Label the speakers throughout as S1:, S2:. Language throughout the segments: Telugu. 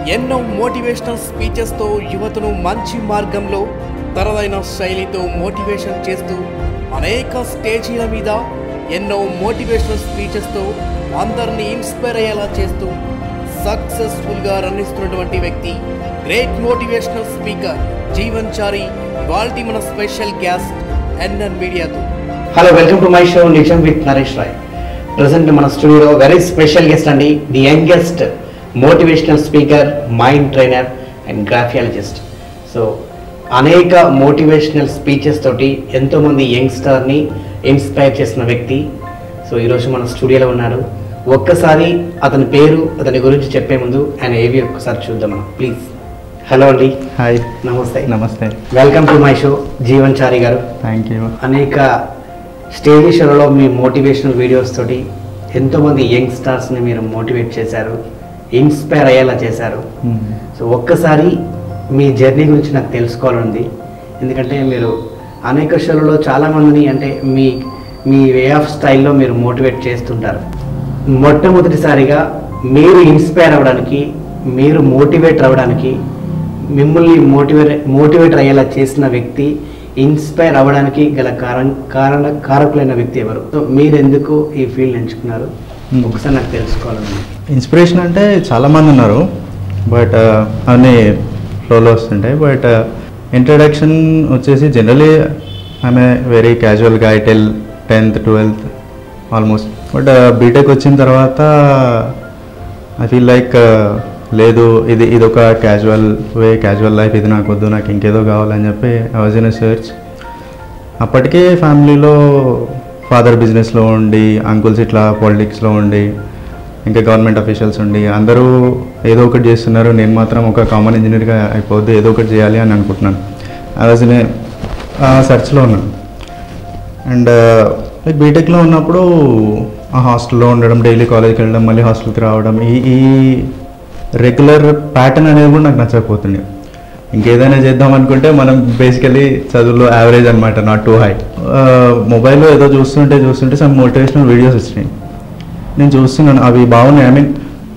S1: ఎన్నో మోటివేషనల్ స్పీచెస్తో యువతను మంచి మార్గంలో తనదైన శైలితో మోటివేషన్ చేస్తూ అనేక స్టేజీల మీద ఎన్నో మోటివేషనల్ స్పీచెస్తో అందరినీ ఇన్స్పైర్ అయ్యేలా చేస్తూ సక్సెస్ఫుల్గా రన్నిస్తున్నటువంటి వ్యక్తి గ్రేట్ మోటివేషనల్ స్పీకర్ జీవన్చారి వాల్టి మన స్పెషల్ గెస్ట్ ఎన్ఎన్ మీడియాతో.
S2: Hello, welcome to my show నిజం విత్ నరేష్ రాయ్. ప్రజెంట్ మన స్టూడియోలో వెరీ స్పెషల్ గెస్ట్ అండి, the youngest motivational speaker, mind trainer and graphologist. So అనేక మోటివేషనల్ స్పీచెస్ తోటి ఎంతోమంది యంగ్స్టర్ని ఇన్స్పైర్ చేసిన వ్యక్తి. సో ఈరోజు మన స్టూడియోలో ఉన్నారు. ఒక్కసారి అతని పేరు, అతని గురించి చెప్పే ముందు ఆయన ఏవి ఒక్కసారి చూద్దాం మనం, ప్లీజ్. హలో అండి.
S3: హాయ్.
S2: నమస్తే.
S3: నమస్తే.
S2: Welcome to my show Jeevanchari గారు.
S3: Thank you.
S2: అనేక స్టేజ్ షోలలో మీ మోటివేషనల్ వీడియోస్ తోటి ఎంతోమంది యంగ్స్టర్స్ని మీరు మోటివేట్ చేశారు, ఇన్స్పైర్ అయ్యేలా చేశారు. సో ఒక్కసారి మీ జర్నీ గురించి నాకు తెలుసుకోవాలండి. ఎందుకంటే మీరు అనేక షోలలో చాలామందిని అంటే మీ మీ వే ఆఫ్ స్టైల్లో మీరు మోటివేట్ చేస్తుంటారు. మొట్టమొదటిసారిగా మీరు ఇన్స్పైర్ అవ్వడానికి, మీరు మోటివేట్ అవ్వడానికి, మిమ్మల్ని మోటివేట్ అయ్యేలా చేసిన వ్యక్తి, ఇన్స్పైర్ అవ్వడానికి గల కారకులైన వ్యక్తి ఎవరు? సో మీరు ఎందుకు ఈ ఫీల్డ్ ఎంచుకున్నారు ఒకసారి నాకు తెలుసుకోవాలండి.
S3: ఇన్స్పిరేషన్ అంటే చాలామంది ఉన్నారు, బట్ అన్నీ ఫ్లోలో వస్తుంటాయి. బట్ ఇంట్రడక్షన్ వచ్చేసి జనరలీ ఆమె వెరీ క్యాజువల్ గా till 10th 12th almost. But B Tech వచ్చిన తర్వాత ఐ ఫీల్ లైక్ లేదు, ఇది ఒక క్యాజువల్ లైఫ్, ఇది నాకు వద్దు, నాకు ఇంకేదో కావాలని చెప్పి I was in a search. అప్పటికే ఫ్యామిలీలో ఫాదర్ బిజినెస్లో ఉండి, అంకుల్స్ ఇట్లా పాలిటిక్స్లో ఉండి, ఇంకా గవర్నమెంట్ అఫీషియల్స్ ఉండి, అందరూ ఏదో ఒకటి చేస్తున్నారు, నేను మాత్రం ఒక కామన్ ఇంజనీర్గా అయిపోద్దు, ఏదో ఒకటి చేయాలి అని అనుకుంటున్నాను. ఐ వాజ్ ఇన్ ఆ సర్చ్లో ఉన్నాను. అండ్ లైక్ బీటెక్లో ఉన్నప్పుడు ఆ హాస్టల్లో ఉండడం, డైలీ కాలేజ్కి వెళ్ళడం, మళ్ళీ హాస్టల్కి రావడం, ఈ రెగ్యులర్ ప్యాటర్న్ అనేది కూడా నాకు నచ్చకపోతుండే. ఇంకేదైనా చేద్దాం అనుకుంటే మనం బేసికలీ చదువులో యావరేజ్ అనమాట, నాట్ టూ హై. మొబైల్లో ఏదో చూస్తుంటే సమ్ మోటివేషనల్ వీడియోస్ వచ్చినాయి. నేను చూస్తున్నాను, అవి బాగున్నాయి. ఐ మీన్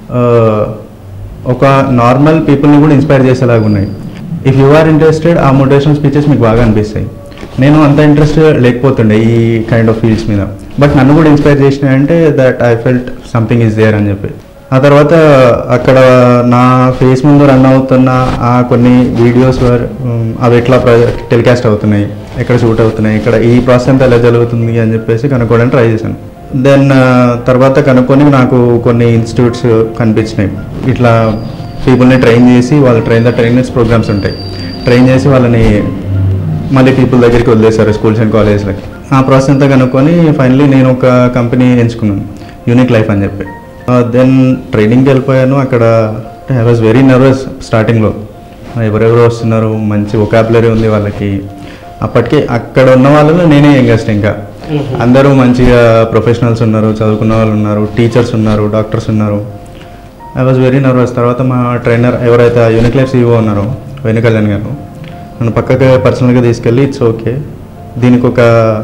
S3: ఒక నార్మల్ పీపుల్ని కూడా ఇన్స్పైర్ చేసేలాగా ఉన్నాయి. ఇఫ్ యు ఆర్ ఇంట్రెస్టెడ్, ఆ మోటివేషనల్ స్పీచెస్ మీకు బాగా అనిపిస్తాయి. నేను అంత ఇంట్రెస్ట్ లేకపోతుండే ఈ కైండ్ ఆఫ్ ఫీల్డ్స్ మీద, బట్ నన్ను కూడా ఇన్స్పైర్ చేసినాయంటే that I felt something is there అని చెప్పి. ఆ తర్వాత అక్కడ నా ఫేస్ ముందు రన్ అవుతున్న ఆ కొన్ని వీడియోస్ అవి ఎట్లా టెలికాస్ట్ అవుతున్నాయి, ఎక్కడ షూట్ అవుతున్నాయి, ఇక్కడ ఈ ప్రాసెస్ అంతా ఎలా జరుగుతుంది అని చెప్పేసి కనుక్కోవడానికి ట్రై చేశాను. దెన్ తర్వాత కనుక్కొని నాకు కొన్ని ఇన్స్టిట్యూట్స్ కనిపించినాయి. ఇట్లా పీపుల్ని ట్రైన్ చేసి, వాళ్ళు ట్రైనర్స్ ప్రోగ్రామ్స్ ఉంటాయి, ట్రైన్ చేసి వాళ్ళని మళ్ళీ పీపుల్ దగ్గరికి వదిలేశారు, స్కూల్స్ అండ్ కాలేజ్లకి. ఆ ప్రాసెస్ అంతా కనుక్కొని ఫైనలీ నేను ఒక కంపెనీ ఎంచుకున్నాను, యూనిక్ లైఫ్ అని చెప్పి. దెన్ ట్రైనింగ్కి వెళ్ళిపోయాను. అక్కడ ఐ వాజ్ వెరీ నర్వస్ స్టార్టింగ్లో. ఎవరెవరు వస్తున్నారు, మంచి వొకాబులరీ ఉంది వాళ్ళకి. అప్పటికే అక్కడ ఉన్న వాళ్ళలో నేనే యంగెస్ట్. ఇంకా అందరూ మంచిగా ప్రొఫెషనల్స్ ఉన్నారు, చదువుకున్న వాళ్ళు ఉన్నారు, టీచర్స్ ఉన్నారు, డాక్టర్స్ ఉన్నారు. I was very nervous. తర్వాత మా ట్రైనర్ ఎవరైతే యూనిక్ లైఫ్ CEO ఉన్నారో, వేణుకళ్యాణ్ గారు, నన్ను పక్కగా పర్సనల్గా తీసుకెళ్ళి, ఇట్స్ ఓకే, దీనికి ఒక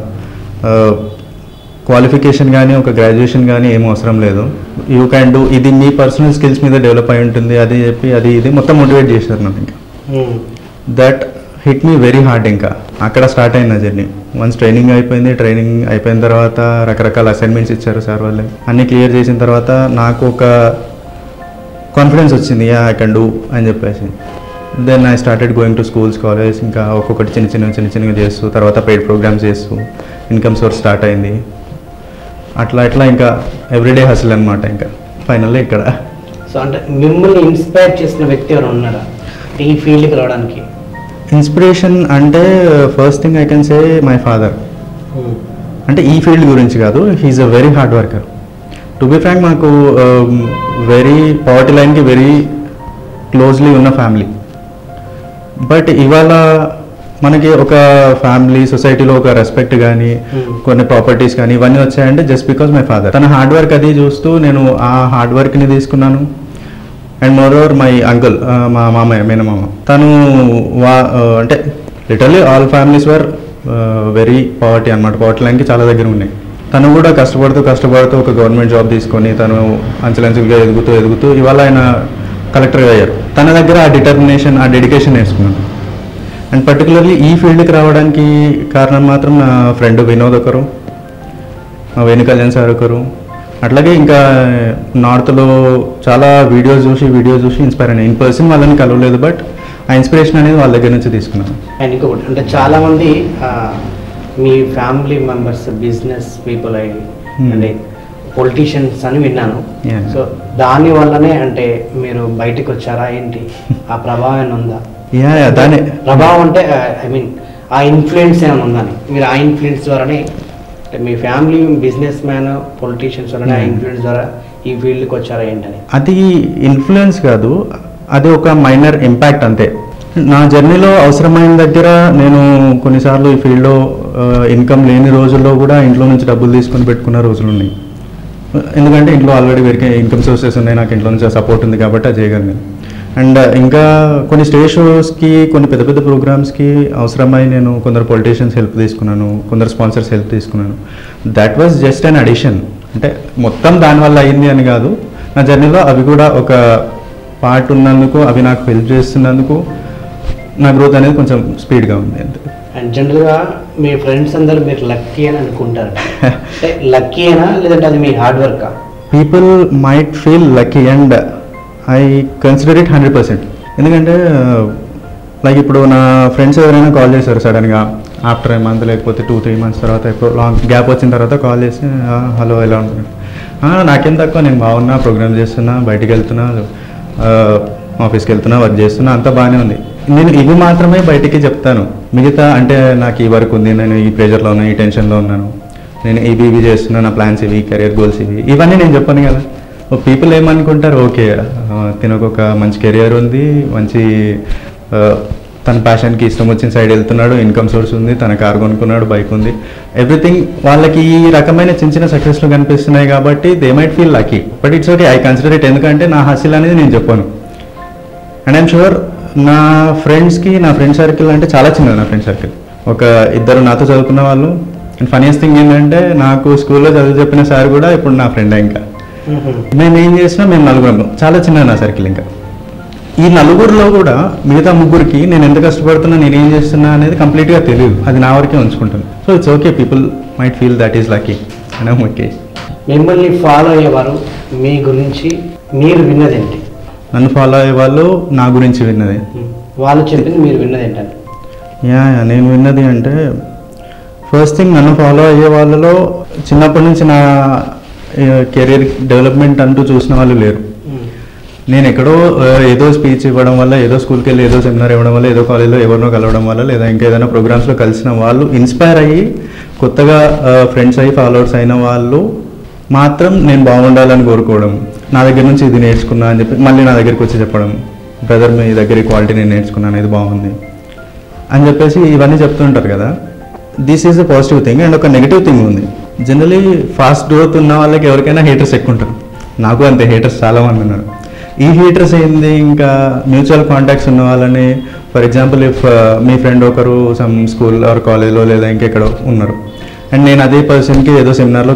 S3: క్వాలిఫికేషన్ కానీ ఒక గ్రాడ్యుయేషన్ కానీ ఏం అవసరం లేదు, యూ క్యాన్ డూ, ఇది మీ పర్సనల్ స్కిల్స్ మీద డెవలప్ అయి ఉంటుంది అది చెప్పి ఇది మొత్తం మోటివేట్ చేశారు నన్ను. ఇంకా that hit me very hard. ఇంకా అక్కడ స్టార్ట్ అయింది జర్నీ. వన్స్ ట్రైనింగ్ అయిపోయిన తర్వాత రకరకాల అసైన్మెంట్స్ ఇచ్చారు సార్ వాళ్ళే. అన్నీ క్లియర్ చేసిన తర్వాత నాకు ఒక కాన్ఫిడెన్స్ వచ్చింది, ఐ కెన్ డూ అని చెప్పేసి. Then I started going to schools, college, ఇంకా ఒక్కొక్కటి చిన్నగా చేస్తూ, తర్వాత పెయిడ్ ప్రోగ్రామ్స్ చేస్తూ ఇన్కమ్ సోర్స్ స్టార్ట్ అయింది. అట్లా ఇంకా ఎవ్రీడే హసిల్ అనమాట. ఇంకా ఫైనల్లీ ఇక్కడ.
S2: సో అంటే మిమ్మల్ని ఇన్స్పైర్ చేసిన వ్యక్తి ఎవరు ఉన్నారా ఈ ఫీల్డ్కి రావడానికి?
S3: ఇన్స్పిరేషన్ అంటే first thing I can say my father. అంటే ఈ ఫీల్డ్ గురించి కాదు, he's a very hard worker. To be frank, మాకు వెరీ పావర్టీ లైన్కి వెరీ క్లోజ్లీ ఉన్న ఫ్యామిలీ. బట్ ఇవాళ మనకి ఒక ఫ్యామిలీ, సొసైటీలో ఒక రెస్పెక్ట్ కానీ, కొన్ని ప్రాపర్టీస్ కానీ ఇవన్నీ వచ్చాయంటే జస్ట్ బికాజ్ మై ఫాదర్. తన హార్డ్ వర్క్ అది చూస్తూ నేను ఆ హార్డ్ వర్క్ని తీసుకున్నాను. And moreover my uncle, మా మామయ్య, మేనమామ, తను అంటే literally all families were very poverty అనమాట, పావర్టీ లైన్కి చాలా దగ్గర ఉన్నాయి. తను కూడా కష్టపడుతూ ఒక గవర్నమెంట్ జాబ్ తీసుకొని తను అంచెలంచెలుగా ఎదుగుతూ ఇవాళ ఆయన కలెక్టర్గా అయ్యారు. తన దగ్గర ఆ డిటర్మినేషన్, ఆ డెడికేషన్ నేర్చుకున్నాను. అండ్ పర్టికులర్లీ ఈ ఫీల్డ్కి రావడానికి కారణం మాత్రం నా ఫ్రెండ్ వినోద్ ఒకరు, మా వేణు కళ్యాణ్ సార్ ఒకరు, అట్లాగే ఇంకా నార్త్లో చాలా వీడియోస్ చూసి ఇన్స్పైర్ అయినా. ఇన్ పర్సన్ వాళ్ళని కలవలేదు, బట్ ఆ ఇన్స్పిరేషన్ అనేది వాళ్ళ దగ్గర నుంచి తీసుకున్నాను.
S2: అండ్ ఇంకొకటి అంటే చాలామంది మీ ఫ్యామిలీ మెంబర్స్ బిజినెస్ పీపుల్ అయ్యి అంటే పొలిటీషియన్స్ అని విన్నాను. సో దాని వల్లనే అంటే మీరు బయటకు వచ్చారా ఏంటి? ఆ ప్రభావం ఉందా?
S3: దాని
S2: ప్రభావం అంటే ఐ మీన్ ఆ ఇన్ఫ్లుయెన్స్ ఏమైనా ఉందని, మీరు ఆ ఇన్ఫ్లుయెన్స్ ద్వారానే అంటే మీ ఫ్యామిలీ బిజినెస్ మ్యాన్ పొలిటీషియన్స్ ద్వారానే ఆ ఇన్ఫ్లుయెన్స్ ద్వారా ఈ ఫీల్డ్కి వచ్చారా ఏంటని?
S3: అది ఇన్ఫ్లుయెన్స్ కాదు, అది ఒక మైనర్ ఇంపాక్ట్ అంతే. నా జర్నీలో అవసరమైన దగ్గర నేను కొన్నిసార్లు ఈ ఫీల్డ్లో ఇన్కమ్ లేని రోజుల్లో కూడా ఇంట్లో నుంచి డబ్బులు తీసుకొని పెట్టుకున్న రోజులు ఉన్నాయి. ఎందుకంటే ఇంట్లో ఆల్రెడీ వేరే ఇన్కమ్ సోర్సెస్ ఉన్నాయి, నాకు ఇంట్లో నుంచి సపోర్ట్ ఉంది కాబట్టి అది చేయగలను. అండ్ ఇంకా కొన్ని స్టేజ్ షోస్కి, కొన్ని పెద్ద పెద్ద ప్రోగ్రామ్స్కి అవసరమై నేను కొందరు పొలిటీషియన్స్ హెల్ప్ తీసుకున్నాను, కొందరు స్పాన్సర్స్ హెల్ప్ తీసుకున్నాను. That was just an addition. అంటే మొత్తం దానివల్ల అయింది అని కాదు, నా జర్నీలో అవి కూడా ఒక పార్ట్ ఉన్నందుకు, అవి నాకు హెల్ప్ చేస్తున్నందుకు నా గ్రోత్ అనేది కొంచెం స్పీడ్గా ఉంది అంతే.
S2: అండ్ జనరల్గా మీ ఫ్రెండ్స్ అందరూ మీరు లక్కీ అని అనుకుంటారు. అంటే లక్కీ అయినా లేదంటే అది మీ హార్డ్ వర్కా?
S3: People might feel lucky and I consider it 100%. ఎందుకంటే లైక్ ఇప్పుడు నా ఫ్రెండ్స్ ఎవరైనా కాల్ చేశారు సడన్గా ఆఫ్టర్ ఏ మంత్ లేకపోతే 2-3 months తర్వాత, ఎప్పుడు లాంగ్ గ్యాప్ వచ్చిన తర్వాత కాల్ చేసి హలో ఎలా ఉంటుంది, నాకేం తక్కువ, నేను బాగున్నా, ప్రోగ్రామ్ చేస్తున్నా, బయటికి వెళ్తున్నా, ఆఫీస్కి వెళ్తున్నా, వర్క్ చేస్తున్నా, అంతా బాగానే ఉంది. నేను ఇవి మాత్రమే బయటికి చెప్తాను. మిగతా అంటే నాకు ఈ వర్క్ ఉంది, నేను ఈ ప్రెషర్లో ఉన్నాను, ఈ టెన్షన్లో ఉన్నాను, నేను ఇవి చేస్తున్నాను, నా ప్లాన్స్ ఇవి, కెరియర్ గోల్స్ ఇవన్నీ నేను చెప్పాను కదా. పీపుల్ ఏమనుకుంటారు, ఓకే తినకు ఒక మంచి కెరియర్ ఉంది, మంచి తన ప్యాషన్కి ఇష్టం వచ్చిన సైడ్ వెళ్తున్నాడు, ఇన్కమ్ సోర్స్ ఉంది, తన కార్ కొనుక్కున్నాడు, బైక్ ఉంది, ఎవ్రీథింగ్ వాళ్ళకి ఈ రకమైన చిన్న చిన్న సక్సెస్లు కనిపిస్తున్నాయి కాబట్టి they might feel lucky. But it's okay, I consider it. ఎందుకంటే నా హసిల్ అనేది నేను చెప్పాను. అండ్ ఐఎమ్ షూర్ నా ఫ్రెండ్స్కి, నా ఫ్రెండ్ సర్కిల్ అంటే చాలా చిన్నది నా ఫ్రెండ్ సర్కిల్, ఒక 2 నాతో చదువుకున్న వాళ్ళు. అండ్ ఫనీయెస్ట్ థింగ్ ఏంటంటే నాకు స్కూల్లో చదువు చెప్పిన సార్ కూడా ఇప్పుడు నా ఫ్రెండే. ఇంకా మేము ఏం చేసినా మేము 4 చాలా చిన్నది నా సర్కిల్. ఇంకా ఈ 4లో కూడా మిగతా 3కి నేను ఎంత కష్టపడుతున్నా, నేనేం చేస్తున్నా అనేది కంప్లీట్గా తెలియదు, అది నా వరకే ఉంచుకుంటాను. So it's okay, people might feel that is lucky and I'm okay.
S2: మిమ్మల్ని ఫాలో అయ్యేవారు మీ గురించి మీరు విన్నదేంటి?
S3: నన్ను ఫాలో అయ్యే వాళ్ళు నా గురించి విన్నది,
S2: వాళ్ళు చెప్పింది మీరు విన్నది ఏంటంటే?
S3: నేను విన్నది అంటే ఫస్ట్ థింగ్, నన్ను ఫాలో అయ్యే వాళ్ళలో చిన్నప్పటి నుంచి నా కెరీర్ డెవలప్మెంట్ అంటూ చూసిన వాళ్ళు లేరు. నేను ఎక్కడో ఏదో స్పీచ్ ఇవ్వడం వల్ల, ఏదో స్కూల్కి వెళ్ళి ఏదో సెమినార్ ఇవ్వడం వల్ల, ఏదో కాలేజ్లో ఎవరినో కలవడం వల్ల, లేదా ఇంకా ఏదైనా ప్రోగ్రామ్స్లో కలిసిన వాళ్ళు ఇన్స్పైర్ అయ్యి కొత్తగా ఫ్రెండ్స్ అయ్యి ఫాలోవర్స్ అయిన వాళ్ళు మాత్రం నేను బాగుండాలని కోరుకోవడం, నా దగ్గర నుంచి ఇది నేర్చుకున్నా అని చెప్పి మళ్ళీ నా దగ్గరికి వచ్చి చెప్పడం, బ్రదర్ మీ దగ్గర ఈ క్వాలిటీ నేను నేర్చుకున్నాను, ఇది బాగుంది అని చెప్పేసి ఇవన్నీ చెప్తుంటారు కదా. This is a positive thing. అండ్ ఒక నెగిటివ్ థింగ్ ఉంది. జనరలీ ఫాస్ట్ గ్రోత్ ఉన్న వాళ్ళకి ఎవరికైనా హేటర్స్ ఎక్కువ ఉంటారు. నాకు అంతే, హేటర్స్ చాలామంది ఉన్నారు. ఈ హేటర్స్ ఏంది, ఇంకా మ్యూచువల్ కాంటాక్ట్స్ ఉన్న వాళ్ళని, ఫర్ ఎగ్జాంపుల్ ఇఫ్ మీ ఫ్రెండ్ ఒకరు సమ్ స్కూల్ ఆర్ కాలేజ్లో లేదా ఇంకెక్కడో ఉన్నారు, అండ్ నేను అదే పర్సన్కి ఏదో సెమినార్లో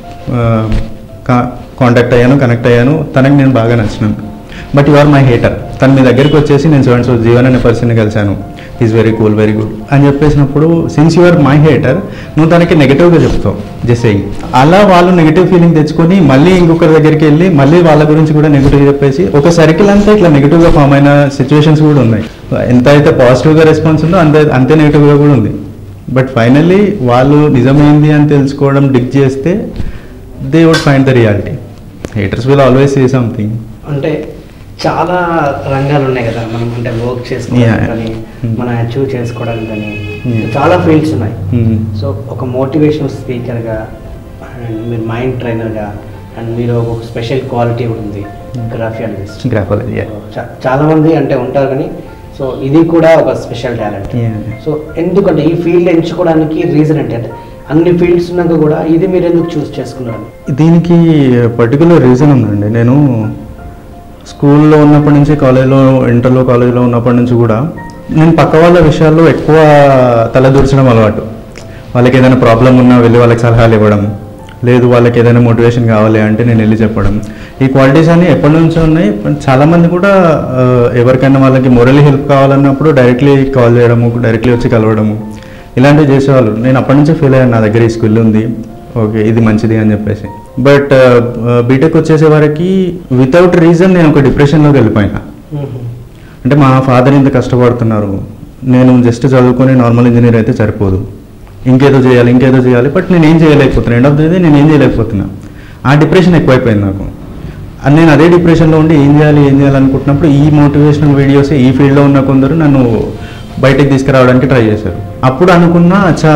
S3: కాంటాక్ట్ అయ్యాను, కనెక్ట్ అయ్యాను, తనకి నేను బాగా నచ్చినాను, but you are my hater. తను మీ దగ్గరికి వచ్చేసి నేను సో జీవన్ అనే పర్సన్ని కలిశాను, is very cool, very good అని చెప్పేసినప్పుడు, since you are my hater, నువ్వు తనకి నెగిటివ్గా చెప్తావు జస్ట్ సెయింగ్. అలా వాళ్ళు నెగిటివ్ ఫీలింగ్ తెచ్చుకొని మళ్ళీ ఇంకొకరి దగ్గరికి వెళ్ళి మళ్ళీ వాళ్ళ గురించి కూడా నెగిటివ్ చెప్పేసి ఒక సర్కిల్ అంతా ఇట్లా నెగిటివ్గా ఫామ్ అయిన సిచ్యువేషన్స్ కూడా ఉన్నాయి. ఎంత అయితే పాజిటివ్గా రెస్పాన్స్ ఉందో అంతే నెగిటివ్గా కూడా ఉంది. బట్ ఫైనల్లీ వాళ్ళు నిజమైంది అని తెలుసుకోవడం డిగ్ చేస్తే they would find the reality. Haters will always say something.
S2: అంటే చాలా రంగాలు ఉన్నాయి కదా, మనం అంటే వర్క్ చేసుకోవడానికి కానీ, మనం అచీవ్ చేసుకోవడానికి కానీ చాలా ఫీల్డ్స్ ఉన్నాయి. సో ఒక మోటివేషనల్ స్పీకర్గా అండ్ మీరు మైండ్ ట్రైనర్గా అండ్ మీరు ఒక స్పెషల్ క్వాలిటీ కూడా ఉంది, గ్రాఫియాలజిస్ట్. చాలా మంది అంటే ఉంటారు కానీ సో ఇది కూడా ఒక స్పెషల్ టాలెంట్. సో ఎందుకంటే ఈ ఫీల్డ్ ఎంచుకోవడానికి రీజన్ అంటే అన్ని ఫీల్డ్స్ ఉన్నాక కూడా ఇది మీరు ఎందుకు చూస్ చేసుకున్నారు?
S3: దీనికి పర్టికులర్ రీజన్ ఉందండి. నేను స్కూల్లో ఉన్నప్పటి నుంచి, కాలేజ్లో, ఇంటర్లో కాలేజ్లో ఉన్నప్పటి నుంచి కూడా నేను పక్క వాళ్ళ విషయాల్లో ఎక్కువ తలదూర్చడం అలవాటు. వాళ్ళకి ఏదైనా ప్రాబ్లం ఉన్నా వెళ్ళి వాళ్ళకి సలహాలు ఇవ్వడం, లేదు వాళ్ళకి ఏదైనా మోటివేషన్ కావాలి అంటే నేను వెళ్ళి చెప్పడం. ఈ క్వాలిటీస్ అన్నీ ఎప్పటి నుంచో ఉన్నాయి. చాలామంది కూడా ఎవరికైనా వాళ్ళకి మొరలీ హెల్ప్ కావాలన్నప్పుడు డైరెక్ట్లీ కాల్ చేయడము, డైరెక్ట్లీ వచ్చి కలవడము ఇలాంటివి చేసేవాళ్ళు. నేను అప్పటి నుంచే ఫీల్ అయ్యాను, నా దగ్గర ఈ స్కిల్ ఉంది, ఓకే ఇది మంచిది అని చెప్పేసి. బట్ బీటెక్ వచ్చేసే వరకు వితౌట్ రీజన్ నేను ఒక డిప్రెషన్లోకి వెళ్ళిపోయినా. అంటే మా ఫాదర్ ఇంత కష్టపడుతున్నారు, నేను జస్ట్ చదువుకొని నార్మల్ ఇంజనీర్ అయితే సరిపోదు, ఇంకేదో చేయాలి, బట్ నేను ఏం చేయలేకపోతున్నా. ఎండ్ ఆఫ్ ది డే నేను ఏం చేయలేకపోతున్నా. ఆ డిప్రెషన్ ఎక్కువైపోయింది నాకు. నేను అదే డిప్రెషన్లో ఉండి ఏం చేయాలి అనుకుంటున్నప్పుడు ఈ మోటివేషనల్ వీడియోస్ ఈ ఫీల్డ్లో ఉన్న కొందరు నన్ను బయటకు తీసుకురావడానికి ట్రై చేశారు. అప్పుడు అనుకున్నా అచ్చా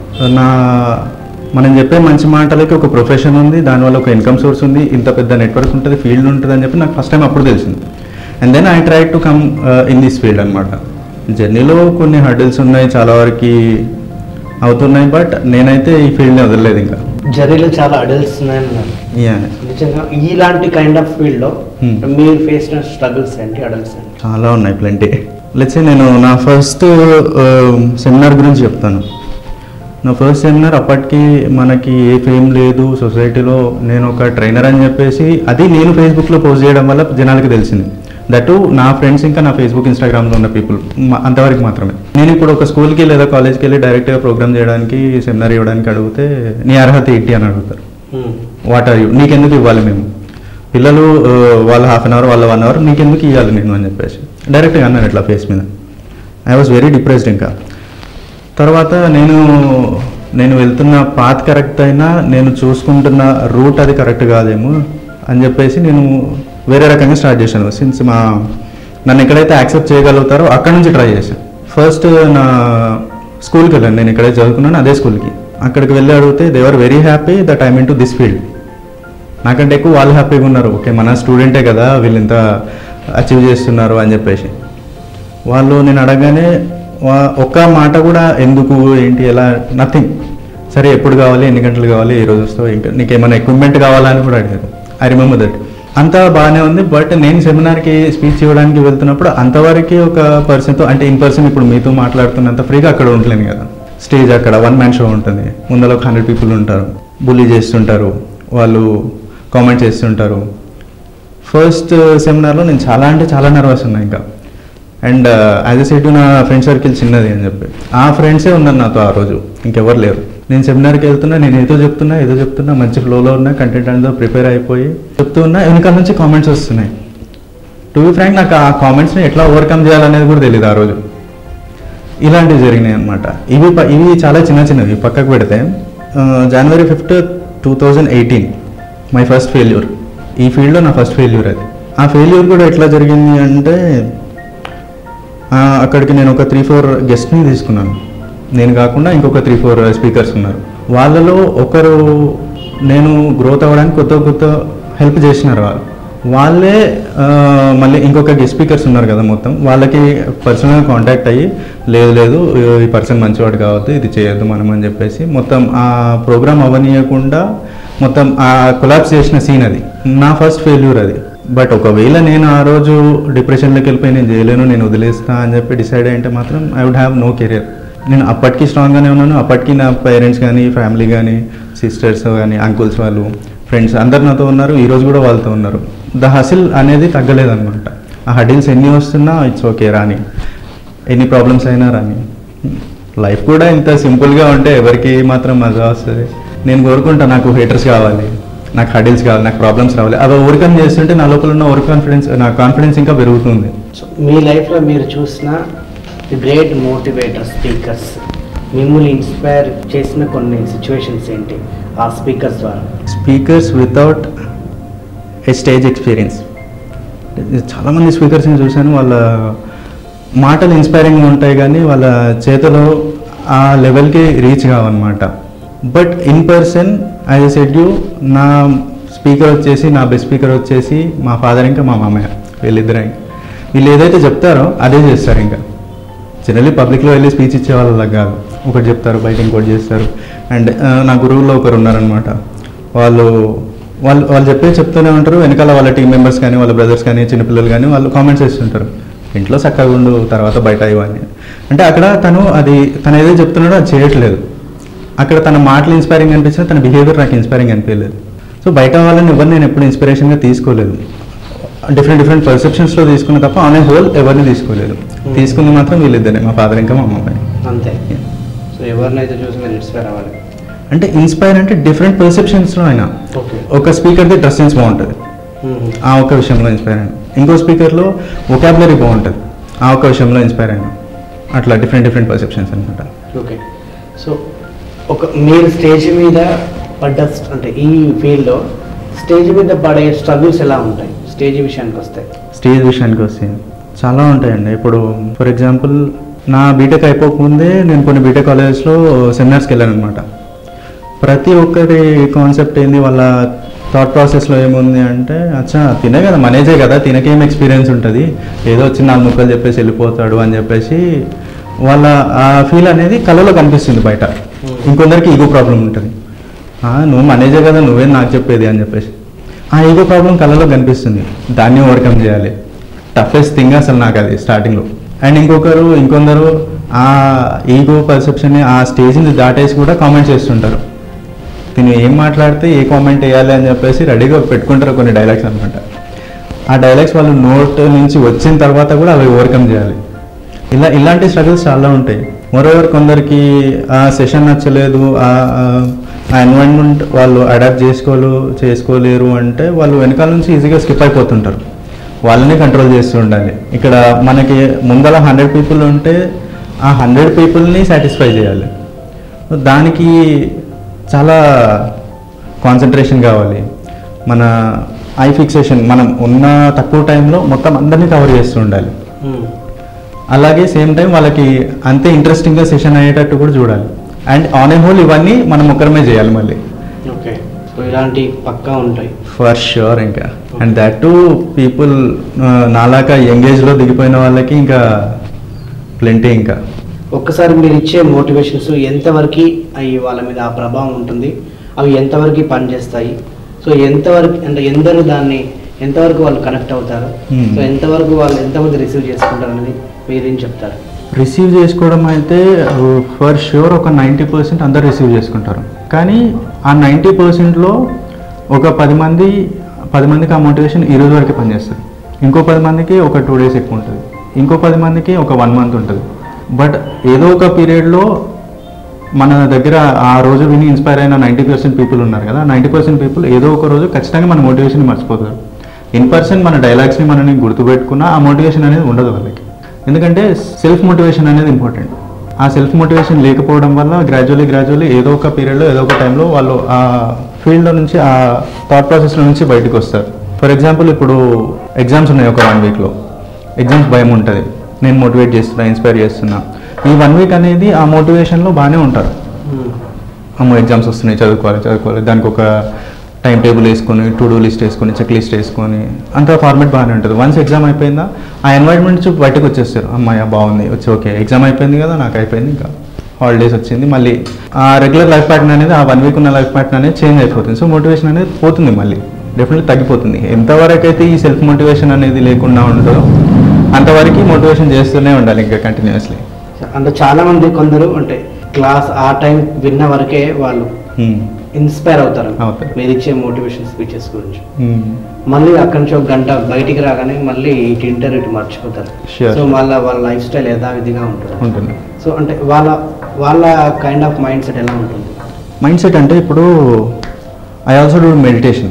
S3: మనం చెప్పే మంచి మాటలకి ఒక ప్రొఫెషన్ ఉంది, దానివల్ల ఒక ఇన్కమ్ సోర్స్ ఉంది, ఇంత పెద్ద నెట్వర్క్ ఉంటుంది, ఫీల్డ్ ఉంటుంది అని చెప్పి నాకు ఫస్ట్ టైం అప్పుడు తెలిసింది. And then I try to come in this field అనమాట. జర్నీలో కొన్ని హర్డిల్స్ ఉన్నాయి, చాలా వరకు అవుతున్నాయి, బట్ నేనైతే ఈ ఫీల్డ్ని వదలలేదు. ఇంకా
S2: జర్నీలో చాలా హర్డిల్స్ ఉన్నాయన్నారు. నిజంగా ఇలాంటి కైండ్ ఆఫ్ ఫీల్డ్లో మీరు ఫేస్ చేసిన స్ట్రగుల్స్ ఏంటి, హర్డిల్స్ ఏంటి?
S3: చాలా ఉన్నాయి, ప్lenty. లెట్స్ సే నేను నా ఫస్ట్ సెమినార్ గురించి చెప్తాను. నా ఫస్ట్ సెమినార్ అప్పటికి మనకి ఏ ఫేమ్ లేదు సొసైటీలో. నేను ఒక ట్రైనర్ అని చెప్పేసి అది నేను ఫేస్బుక్లో పోస్ట్ చేయడం వల్ల జనాలకి తెలిసింది. దట్ నా ఫ్రెండ్స్ ఇంకా నా ఫేస్బుక్ ఇన్స్టాగ్రామ్లో ఉన్న పీపుల్ అంతవరకు మాత్రమే. నేను ఇప్పుడు ఒక స్కూల్కి లేదా కాలేజ్కి వెళ్ళి డైరెక్ట్గా ప్రోగ్రామ్ చేయడానికి సెమినార్ ఇవ్వడానికి అడిగితే నీ అర్హత ఏంటి అని అడుగుతారు. వాట్ ఆర్ యూ, నీకెందుకు ఇవ్వాలి మేము, పిల్లలు వాళ్ళ హాఫ్ అన్ అవర్ వాళ్ళ 1 అవర్ నీకెందుకు ఇవ్వాలి నేను అని చెప్పేసి డైరెక్ట్గా అన్నాను ఇట్లా ఫేస్ మీద. I was very depressed. ఇంకా తర్వాత నేను వెళ్తున్న పాత్ కరెక్ట్ అయినా నేను చూసుకుంటున్న రూట్ అది కరెక్ట్ కాదేమో అని చెప్పేసి నేను వేరే రకంగా స్టార్ట్ చేశాను. సిన్స్ నన్ను ఎక్కడైతే యాక్సెప్ట్ చేయగలుగుతారో అక్కడ నుంచి ట్రై చేశాను. ఫస్ట్ నా స్కూల్కి వెళ్ళాను, నేను ఎక్కడైతే చదువుకున్నాను అదే స్కూల్కి. అక్కడికి వెళ్ళి అడిగితే they are very happy that I mean to this field. నాకంటే ఎక్కువ వాళ్ళు హ్యాపీగా ఉన్నారు, ఓకే మన స్టూడెంటే కదా వీళ్ళు ఇంత అచీవ్ చేస్తున్నారు అని చెప్పేసి. వాళ్ళు నేను అడగగానే ఒక్క మాట కూడా ఎందుకు ఏంటి ఎలా నథింగ్. సరే ఎప్పుడు కావాలి, ఎన్ని గంటలు కావాలి, ఏ రోజు వస్తావు, ఇంకా నీకు ఏమైనా ఎక్విప్మెంట్ కావాలా అని కూడా అడిగారు. I remember that. అంతా బాగానే ఉంది. బట్ నేను సెమినార్కి స్పీచ్ ఇవ్వడానికి వెళ్తున్నప్పుడు అంతవరకు ఒక పర్సన్తో అంటే ఇన్ పర్సన్ ఇప్పుడు మీతో మాట్లాడుతున్నంత ఫ్రీగా అక్కడ ఉండలేను కదా. స్టేజ్ అక్కడ 1 man షో ఉంటుంది, ముందర ఒక 100 people ఉంటారు, బుల్లీ చేస్తుంటారు, వాళ్ళు కామెంట్ చేస్తుంటారు. ఫస్ట్ సెమినార్లో నేను చాలా నర్వస్ ఉన్నా ఇంకా. అండ్ యాజ్ ఎ సెడ్ నా ఫ్రెండ్ సర్కిల్ చిన్నది అని చెప్పి ఆ ఫ్రెండ్సే ఉన్నారు నాతో ఆ రోజు, ఇంకెవరు లేరు. నేను సెమినార్కి వెళ్తున్నా, నేను ఏదో చెప్తున్నా మంచి ఫ్లోలో ఉన్నా, కంటెంట్ అంతా ప్రిపేర్ అయిపోయి చెప్తూ ఉన్నా, వెనకాల నుంచి కామెంట్స్ వస్తున్నాయి. టు బి ఫ్రాంక్ నాకు ఆ కామెంట్స్ని ఎట్లా ఓవర్కమ్ చేయాలనేది కూడా తెలియదు ఆ రోజు. ఇలాంటివి జరిగినాయి అనమాట. ఇవి చాలా చిన్నవి పక్కకు పెడితే January 5th, 2018 my first failure. ఈ ఫీల్డ్లో నా ఫస్ట్ ఫెయిల్యూర్ అది. ఆ ఫెయిల్యూర్ కూడా ఎట్లా జరిగింది అంటే అక్కడికి నేను ఒక 3-4 గెస్ట్ని తీసుకున్నాను. నేను కాకుండా ఇంకొక 3-4 స్పీకర్స్ ఉన్నారు. వాళ్ళలో ఒకరు నేను గ్రోత్ అవ్వడానికి కొత్త హెల్ప్ చేసినారు. వాళ్ళే మళ్ళీ ఇంకొక గెస్ట్ స్పీకర్స్ ఉన్నారు కదా, మొత్తం వాళ్ళకి పర్సనల్గా కాంటాక్ట్ అయ్యి లేదు ఈ పర్సన్ మంచివాడు కావద్దు, ఇది చేయొద్దు మనం అని చెప్పేసి మొత్తం ఆ ప్రోగ్రామ్ అవ్వనీయకుండా మొత్తం ఆ కొలాప్స్ చేసిన సీన్ అది. నా ఫస్ట్ ఫెయిల్యూర్ అది. బట్ ఒకవేళ నేను ఆ రోజు డిప్రెషన్లోకి వెళ్ళిపోయి నేను చేయలేను, నేను వదిలేస్తా అని చెప్పి డిసైడ్ అయ్యింటే మాత్రం I would have no career. నేను అప్పటికి స్ట్రాంగ్గానే ఉన్నాను. అప్పటికి నా పేరెంట్స్ కానీ, ఫ్యామిలీ కానీ, సిస్టర్స్ కానీ, అంకుల్స్ వాళ్ళు, ఫ్రెండ్స్ అందరు నాతో ఉన్నారు. ఈరోజు కూడా వాళ్ళతో ఉన్నారు. ద హసిల్ అనేది తగ్గలేదన్నమాట. ఆ హడిల్స్ ఎన్ని వస్తున్నా ఇట్స్ ఓకే, రాని ఎన్ని ప్రాబ్లమ్స్ అయినా రాని. లైఫ్ కూడా ఇంత సింపుల్గా ఉంటే ఎవరికి మాత్రం మజా వస్తుంది. నేను కోరుకుంటా నాకు హేటర్స్ కావాలి, నాకు హడిల్స్ కావాలి, నాకు ప్రాబ్లమ్స్ రావాలి. అవి ఓవర్కమ్ చేస్తుంటే నా లోపల ఉన్న నా కాన్ఫిడెన్స్ ఇంకా పెరుగుతుంది.
S2: సో మీ లైఫ్లో మీరు చూసిన గ్రేట్ మోటివేటర్ స్పీకర్స్, మిమ్మల్ని ఇన్స్పైర్ చేసిన కొన్ని సిచ్యువేషన్స్ ఏంటి ఆ స్పీకర్స్ ద్వారా?
S3: Speakers without a stage experience. చాలామంది స్పీకర్స్ని చూశాను, వాళ్ళ మాటలు ఇన్స్పైరింగ్గా ఉంటాయి కానీ వాళ్ళ చేతిలో ఆ లెవెల్కి రీచ్ కావన్నమాట. But in person as a said you, నా స్పీకర్ వచ్చేసి, నా బెస్ట్ స్పీకర్ వచ్చేసి మా ఫాదర్ ఇంకా మా మామయ్య, వీళ్ళిద్దరే. వీళ్ళు ఏదైతే చెప్తారో అదే చేస్తారు. ఇంకా జనరల్లీ పబ్లిక్లో వెళ్ళి స్పీచ్ ఇచ్చే వాళ్ళ కాదు, ఒకటి చెప్తారు బయట ఇంకోటి చేస్తారు. అండ్ నా గురువుల్లో ఒకరు ఉన్నారనమాట, వాళ్ళు చెప్తూనే ఉంటారు. వెనకాల వాళ్ళ టీం మెంబర్స్ కానీ, వాళ్ళ బ్రదర్స్ కానీ, చిన్నపిల్లలు కానీ వాళ్ళు కామెంట్స్ చేస్తుంటారు, ఇంట్లో చక్కగా ఉండు తర్వాత బయట ఇవన్నీ. అంటే అక్కడ తను ఏదో చెప్తున్నాడో అది చేయట్లేదు. అక్కడ తన మాటలు ఇన్స్పైరింగ్ అనిపించిన తన బిహేవియర్ నాకు ఇన్స్పైరింగ్ అనిపించలేదు. సో బయట వాళ్ళని ఎవరు నేను ఎప్పుడు ఇన్స్పిరేషన్గా తీసుకోలేదు. డిఫరెంట్ పర్సెప్షన్స్లో తీసుకున్న తప్ప ఆన్ ఏ హోల్ ఎవరిని తీసుకోలేదు. తీసుకుంది మాత్రం వీళ్ళిద్దరే, మా ఫాదర్ ఇంకా మా అమ్మాయి.
S2: అంతే. సో ఎవరినైతే చూసి మీరు ఇన్స్పైర్ అవ్వాలి
S3: అంటే ఇన్స్పైర్ అంటే డిఫరెంట్ పర్సెప్షన్స్లో అయినా. ఒక స్పీకర్ది డ్రెస్ సెన్స్ బాగుంటుంది, ఆ ఒక్క విషయంలో ఇన్స్పైర్ అయినా. ఇంకో స్పీకర్లో వొకాబులరీ బాగుంటుంది, ఆ ఒక్క విషయంలో ఇన్స్పైర్ అయినా. అట్లా డిఫరెంట్ పర్సెప్షన్స్ అనమాట.
S2: ఓకే. సో మీరు స్టేజ్ మీద పడ్డ అంటే ఈ ఫీల్డ్లో స్టేజ్ మీద పడే స్ట్రగుల్స్ ఎలా ఉంటాయి స్టేజ్ విషయానికి వస్తే?
S3: స్టేజ్ విషయానికి వస్తే చాలా ఉంటాయండి. ఇప్పుడు ఫర్ ఎగ్జాంపుల్ నా బీటెక్ అయిపోకముందే నేను కొన్ని బీటెక్ కాలేజెస్లో సెమినార్స్కి వెళ్ళాను అనమాట. ప్రతి ఒక్కరి కాన్సెప్ట్ ఏంది, వాళ్ళ థాట్ ప్రాసెస్లో ఏముంది అంటే, అచ్చా తినే కదా మనేజే కదా, తినకేం ఎక్స్పీరియన్స్ ఉంటుంది, ఏదో వచ్చి 4 ముక్కలు చెప్పేసి వెళ్ళిపోతాడు అని చెప్పేసి వాళ్ళ ఆ ఫీల్ అనేది కళలో కనిపిస్తుంది బయట. ఇంకొందరికి ఈగో ప్రాబ్లం ఉంటుంది, నువ్వు మనేజే కదా నువ్వేం నాకు చెప్పేది అని చెప్పేసి ఆ ఈగో ప్రాబ్లం కళలో కనిపిస్తుంది. దాన్ని ఓవర్కమ్ చేయాలి, టఫెస్ట్ థింగ్ అసలు నాకు అది స్టార్టింగ్లో. అండ్ ఇంకొందరు ఆ ఈగో పర్సెప్షన్ని ఆ స్టేజ్ని దాటేసి కూడా కామెంట్ చేస్తుంటారు. తిని ఏం మాట్లాడితే ఏ కామెంట్ వేయాలి అని చెప్పేసి రెడీగా పెట్టుకుంటారు కొన్ని డైలాగ్స్ అనమాట. ఆ డైలాగ్స్ వాళ్ళు నోట్ నుంచి వచ్చిన తర్వాత కూడా అవి ఓవర్కమ్ చేయాలి. ఇలాంటి స్ట్రగుల్స్ చాలా ఉంటాయి. మరోవర్ కొందరికి ఆ సెషన్ నచ్చలేదు, ఆ ఎన్వైరన్మెంట్ వాళ్ళు అడాప్ట్ చేసుకోలేరు అంటే వాళ్ళు వెనకాల నుంచి ఈజీగా స్కిప్ అయిపోతుంటారు. వాళ్ళని కంట్రోల్ చేస్తూ ఉండాలి. ఇక్కడ మనకి ముందర 100 పీపుల్ ఉంటే ఆ 100 పీపుల్ని సాటిస్ఫై చేయాలి. దానికి చాలా కాన్సన్ట్రేషన్ కావాలి. మన ఐ ఫిక్సేషన్, మనం ఉన్న తక్కువ టైంలో మొత్తం అందరినీ కవర్ చేస్తూ ఉండాలి. అలాగే సేమ్ టైం వాళ్ళకి అంతే ఇంట్రెస్టింగ్గా సెషన్ అయ్యేటట్టు కూడా చూడాలి. అండ్ ఆన్ ఏ హోల్ ఇవన్నీ మనం ఒక్కరమే చేయాలి మళ్ళీ.
S2: ఓకే. సో ఇలాంటి పక్కా ఉంటాయి
S3: ఫర్ ష్యూర్. ఇంకా అండ్ దట్ టు పీపుల్ నాలాగా యంగేజ్లో దిగిపోయిన వాళ్ళకి ఇంకా ప్లెంటీ. ఇంకా
S2: ఒక్కసారి మీరు ఇచ్చే మోటివేషన్స్ ఎంతవరకు అవి వాళ్ళ మీద ఆ ప్రభావం ఉంటుంది, అవి ఎంతవరకు పనిచేస్తాయి, సో ఎంతవరకు అంటే ఎంతవరకు వాళ్ళు కనెక్ట్ అవుతారు, సో ఎంతవరకు వాళ్ళు ఎంతమంది రిసీవ్ చేసుకుంటారు అనేది మీరేం చెప్తారు?
S3: రిసీవ్ చేసుకోవడం అయితే ఫర్ ష్యూర్ ఒక 90% అందరు రిసీవ్ చేసుకుంటారు. కానీ ఆ 90%లో ఒక 10 మందికి ఆ మోటివేషన్ ఈ రోజు వరకే పనిచేస్తుంది. ఇంకో 10 మందికి ఒక 2 days ఎక్కువ ఉంటుంది, ఇంకో 10 మందికి ఒక 1 month ఉంటుంది. బట్ ఏదో ఒక పీరియడ్లో మన దగ్గర ఆ రోజు విని ఇన్స్పైర్ అయిన 90% పీపుల్ ఉన్నారు కదా, 90% పీపుల్ ఏదో ఒక రోజు ఖచ్చితంగా మన మోటివేషన్ మర్చిపోతారు. ఇన్ పర్సన్ మన డైలాగ్స్ని మనని గుర్తుపెట్టుకున్న ఆ మోటివేషన్ అనేది ఉండదు వాళ్ళకి. ఎందుకంటే సెల్ఫ్ మోటివేషన్ అనేది ఇంపార్టెంట్. ఆ సెల్ఫ్ మోటివేషన్ లేకపోవడం వల్ల గ్రాడ్యువల్లీ ఏదో ఒక పీరియడ్లో ఏదో ఒక టైంలో వాళ్ళు ఆ ఫీల్డ్లో నుంచి ఆ థాట్ ప్రాసెస్లో నుంచి బయటకు వస్తారు. ఫర్ ఎగ్జాంపుల్ ఇప్పుడు ఎగ్జామ్స్ ఉన్నాయి, ఒక 1 weekలో ఎగ్జామ్స్ భయం ఉంటుంది. నేను మోటివేట్ చేస్తున్నా, ఇన్స్పైర్ చేస్తున్నా. ఈ 1 week అనేది ఆ మోటివేషన్లో బాగానే ఉంటారు. ఎగ్జామ్స్ వస్తున్నాయి, చదువుకోవాలి, దానికి ఒక టైం టేబుల్ వేసుకొని, టు డూ లిస్ట్ వేసుకొని, చెక్ లిస్ట్ వేసుకొని, అంత ఫార్మేట్ బాగానే ఉంటుంది. వన్స్ ఎగ్జామ్ అయిపోయిందా ఆ ఎన్వైర్న్మెంట్ నుంచి బయటకు వచ్చేస్తారు. అమ్మాయి బాగుంది, ఓకే ఎగ్జామ్ అయిపోయింది కదా, నాకు అయిపోయింది, ఇంకా హాలిడేస్ వచ్చింది, మళ్ళీ ఆ రెగ్యులర్ లైఫ్ ప్యాటర్న్ అనేది ఆ 1 week ఉన్న లైఫ్ ప్యాటర్న్ అనేది చేంజ్ అయిపోతుంది. సో మోటివేషన్ అనేది పోతుంది, మళ్ళీ డెఫినెట్లీ తగ్గిపోతుంది. ఎంతవరకు అయితే ఈ సెల్ఫ్ మోటివేషన్ అనేది లేకుండా ఉంటుందో అంతవరకు మోటివేషన్ చేస్తూనే ఉండాలి ఇంకా కంటిన్యూస్లీ.
S2: అంటే చాలామంది కొందరు అంటే క్లాస్ ఆ టైం విన్న వరకే వాళ్ళు ఇన్స్పైర్ అవుతారు మీరు ఇచ్చే మోటివేషన్ స్పీచెస్ గురించి. మళ్ళీ అక్కడి నుంచి 1 గంట బయటికి రాగానే మళ్ళీ ఇటు మర్చిపోతారు. సో వాళ్ళ లైఫ్ స్టైల్ యథావిధిగా ఉంటుంది. సో అంటే వాళ్ళ కైండ్ ఆఫ్ మైండ్ సెట్ ఎలా ఉంటుంది?
S3: మైండ్ సెట్ అంటే ఇప్పుడు I also do meditation.